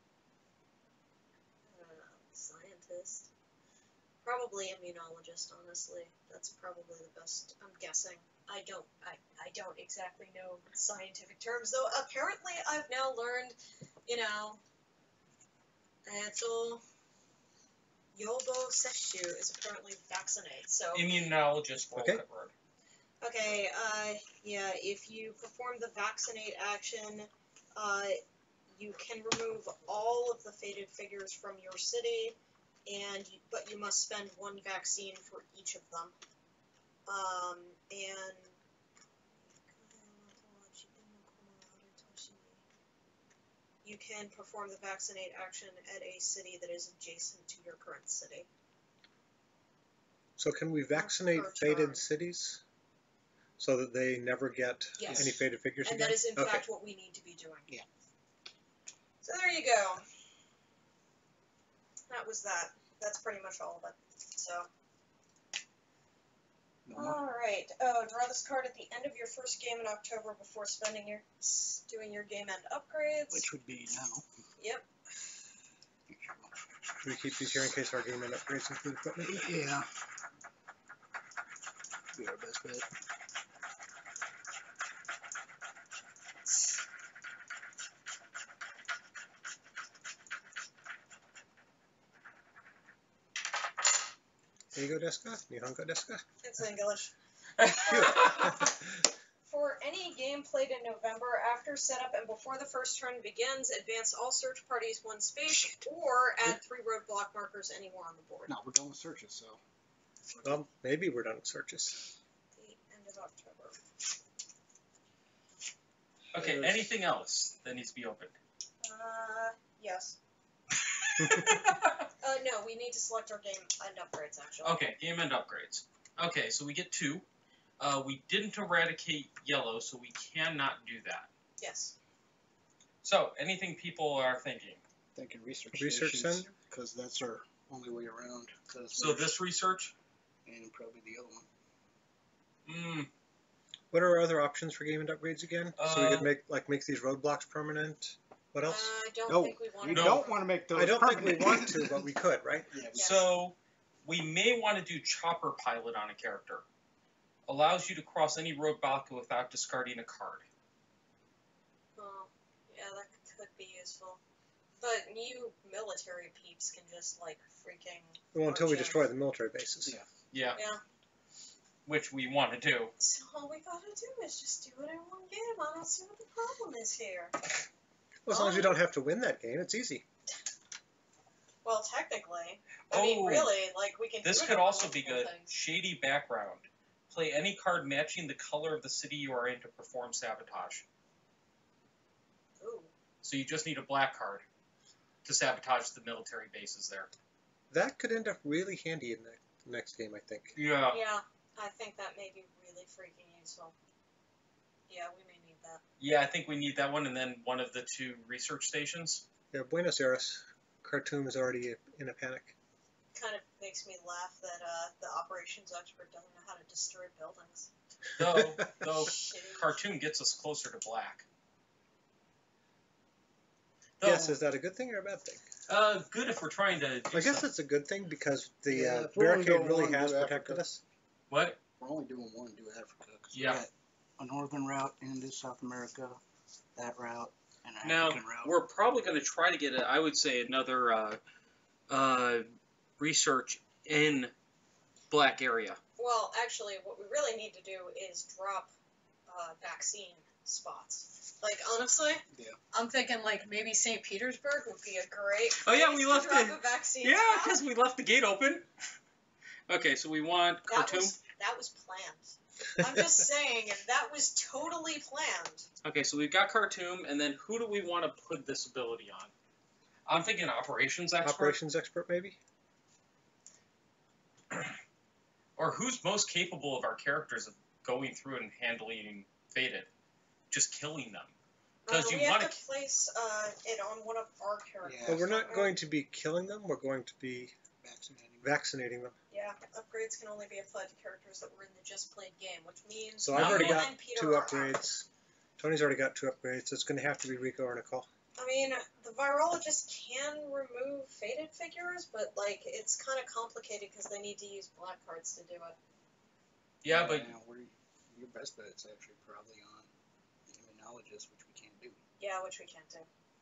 I don't know, scientist. Probably immunologist, honestly. That's probably the best, I'm guessing. I don't I, I don't exactly know scientific terms, though apparently I've now learned, you know, Ansel Yobo Seshu is apparently vaccinate, so Immunologist roll Okay. word. okay, uh yeah, if you perform the vaccinate action, uh you can remove all of the faded figures from your city, and you, but you must spend one vaccine for each of them. Um, and you can perform the vaccinate action at a city that is adjacent to your current city. So can we vaccinate Per turn. faded cities so that they never get Yes. any faded figures And again? that is in Okay. fact what we need to be doing. Yeah. So there you go. That was that. That's pretty much all of it. So. No more. Alright. Oh, draw this card at the end of your first game in October before spending your doing your game end upgrades. Which would be now. Yep. Should we keep these here in case our game end upgrades include equipment? Yeah. Be our best bet. There you go, Deska. Nihongo Deska. It's English. Phew. For any game played in November, after setup and before the first turn begins, advance all search parties one space, Shit. or add three roadblock markers anywhere on the board. No, we're done with searches, so. Well, maybe we're done with searches. The end of October. Okay, There's- anything else that needs to be opened? Uh, yes. Uh, no, we need to select our game end upgrades, actually. Okay, game end upgrades. Okay, so we get two. Uh, we didn't eradicate yellow, so we cannot do that. Yes. So, anything people are thinking? Thinking research Research stations, center? because that's our only way around. Cause So this research? and probably the other one. Hmm. What are our other options for game end upgrades again? so we Uh, could make like make these roadblocks permanent. What Uh, else? I don't No, think we want We to. No. don't want to make those I don't think permanent. we want to, but we could, right? Yeah, we- Yes. So, we may want to do chopper pilot on a character. Allows you to cross any roadblock without discarding a card. Oh, yeah, that could be useful. But you military peeps can just, like, freaking... Well, until we march in. destroy the military bases. Yeah. Yeah. Yeah. Which we want to do. So all we gotta do is just do it in one game. I don't see what the problem is here. Well, as long as we don't have to win that game, it's easy. Well, technically. I mean, Oh, really, like, we can This do it could in also be multiple good. things. Shady background. Play any card matching the color of the city you are in to perform sabotage. Ooh. So you just need a black card to sabotage the military bases there. That could end up really handy in the next game, I think. Yeah. Yeah, I think that may be really freaking useful. Yeah, we may need that. Yeah, I think we need that one, and then one of the two research stations. Yeah, Buenos Aires. Khartoum is already in a panic. Kind of makes me laugh that uh, the operations expert doesn't know how to destroy buildings. Though, though Shitty. cartoon gets us closer to black. Though, Yes, is that a good thing or a bad thing? uh, good if we're trying to do I guess something. it's a good thing because the Yeah, uh, if we're only barricade doing really one, has do protected Africa. us. What? We're only doing one, do Africa. 'Cause we Yeah. got a northern route into South America, that route, and an Now, African route. we're probably going to try to get, a, I would say, another uh, uh, research in black area. Well, actually, what we really need to do is drop uh, vaccine spots. Like, honestly, Yeah. I'm thinking, like, maybe Saint Petersburg would be a great Oh, yeah, place we to left drop it. a vaccine Yeah, spot. because we left the gate open. Okay, so we want That Khartoum. was, that was planned. I'm just saying, that was totally planned. Okay, so we've got Khartoum, and then who do we want to put this ability on? I'm thinking operations expert. Operations expert, maybe? Or who's most capable of our characters of going through and handling Faded? Just killing them. Uh, Because we you have want to place uh, it on one of our characters. Yeah. But we're not don't we? going to be killing them. We're going to be Vaccinating. vaccinating them. Yeah, upgrades can only be applied to characters that were in the just played game, which means So I've already Nolan got and Peter two are out. upgrades. Tony's already got two upgrades, so it's going to have to be Rico or Nicole. I mean, the virologist can remove faded figures, but like it's kind of complicated because they need to use black cards to do it. Yeah, but Now, we're, your best bet's actually probably on the immunologist, which we can't do. Yeah, which we can't do.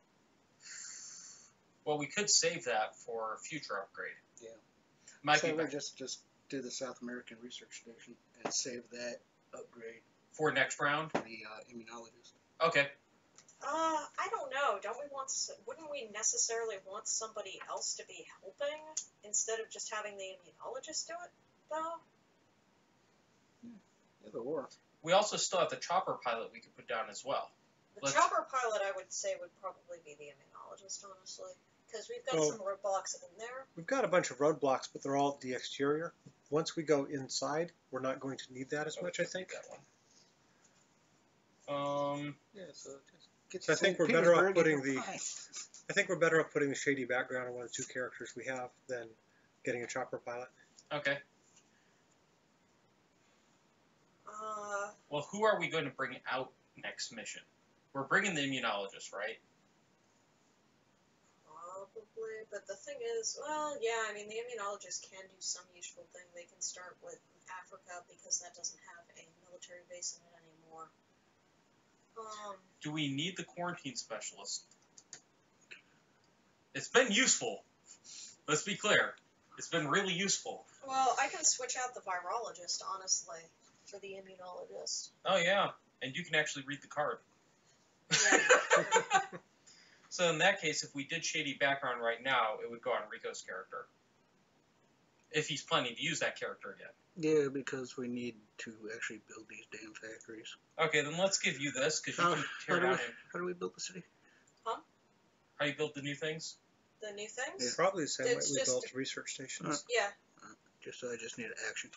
well, we could save that for future upgrade. Yeah. Might so be we'll better just just do the South American Research Station and save that upgrade for next round. for the uh, immunologist. Okay. Uh, I don't know. Don't we want? s- Wouldn't we necessarily want somebody else to be helping instead of just having the immunologist do it, though? Either or. We also still have the chopper pilot we could put down as well. The Let's- chopper pilot, I would say, would probably be the immunologist, honestly, because we've got Well- some roadblocks in there. We've got a bunch of roadblocks, but they're all at the exterior. Once we go inside, we're not going to need that as much, I think. That one. Um, Yeah, so just get So I to think Saint we're better off Petersburg putting and the- you're fine. I think we're better off putting the shady background on one of the two characters we have than getting a chopper pilot. okay. Uh, Well, who are we going to bring out next mission? We're bringing the immunologist, right? probably, but the thing is, well, yeah, I mean, the immunologist can do some useful thing. They can start with Africa because that doesn't have a military base in it anymore. Um, Do we need the quarantine specialist? It's been useful. Let's be clear. It's been really useful. well, I can switch out the virologist, honestly, for the immunologist. Oh, yeah. And you can actually read the card. Yeah. So in that case, if we did shady background right now, it would go on Rico's character. If he's planning to use that character again. Yeah, because we need to actually build these damn factories. Okay, then let's give you this, because you How, can how, tear do down we, and how do we build the city? how you build the new things. The new things? Probably the same way It's we just- built research stations. Yeah. Just so I just need action.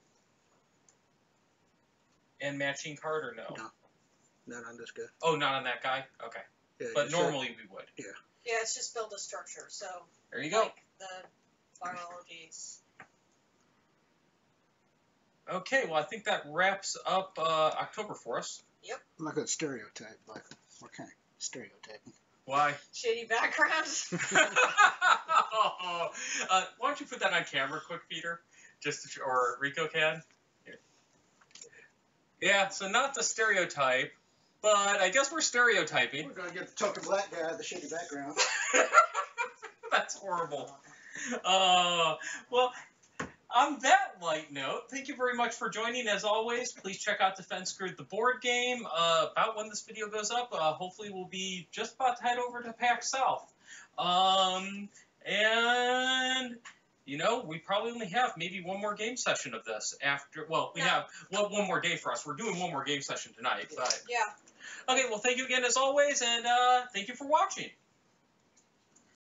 And matching card or no? No. Not on this guy. Oh, not on that guy? Okay. Yeah, But just, uh, normally we would. Yeah, it's just build a structure, so, There you go. like, the virology. Okay, well, I think that wraps up uh, October for us. I'm not going to stereotype, but we're kind of stereotyping. Why? Shady background. uh, why don't you put that on camera quick, Peter? Just to, or Rico can. Here. Yeah, so not the stereotype, but I guess we're stereotyping. We're going to get the token black guy with the shady background. That's horrible. Uh, well, on that light note, thank you very much for joining. As always, please check out Defense Grid, the board game. Uh, about when this video goes up, uh, hopefully we'll be just about to head over to PAX South. Um, and, you know, we probably only have maybe one more game session of this after, well, we No. have well, one more day for us. We're doing one more game session tonight. But Yeah. okay, well, thank you again as always, and uh, thank you for watching.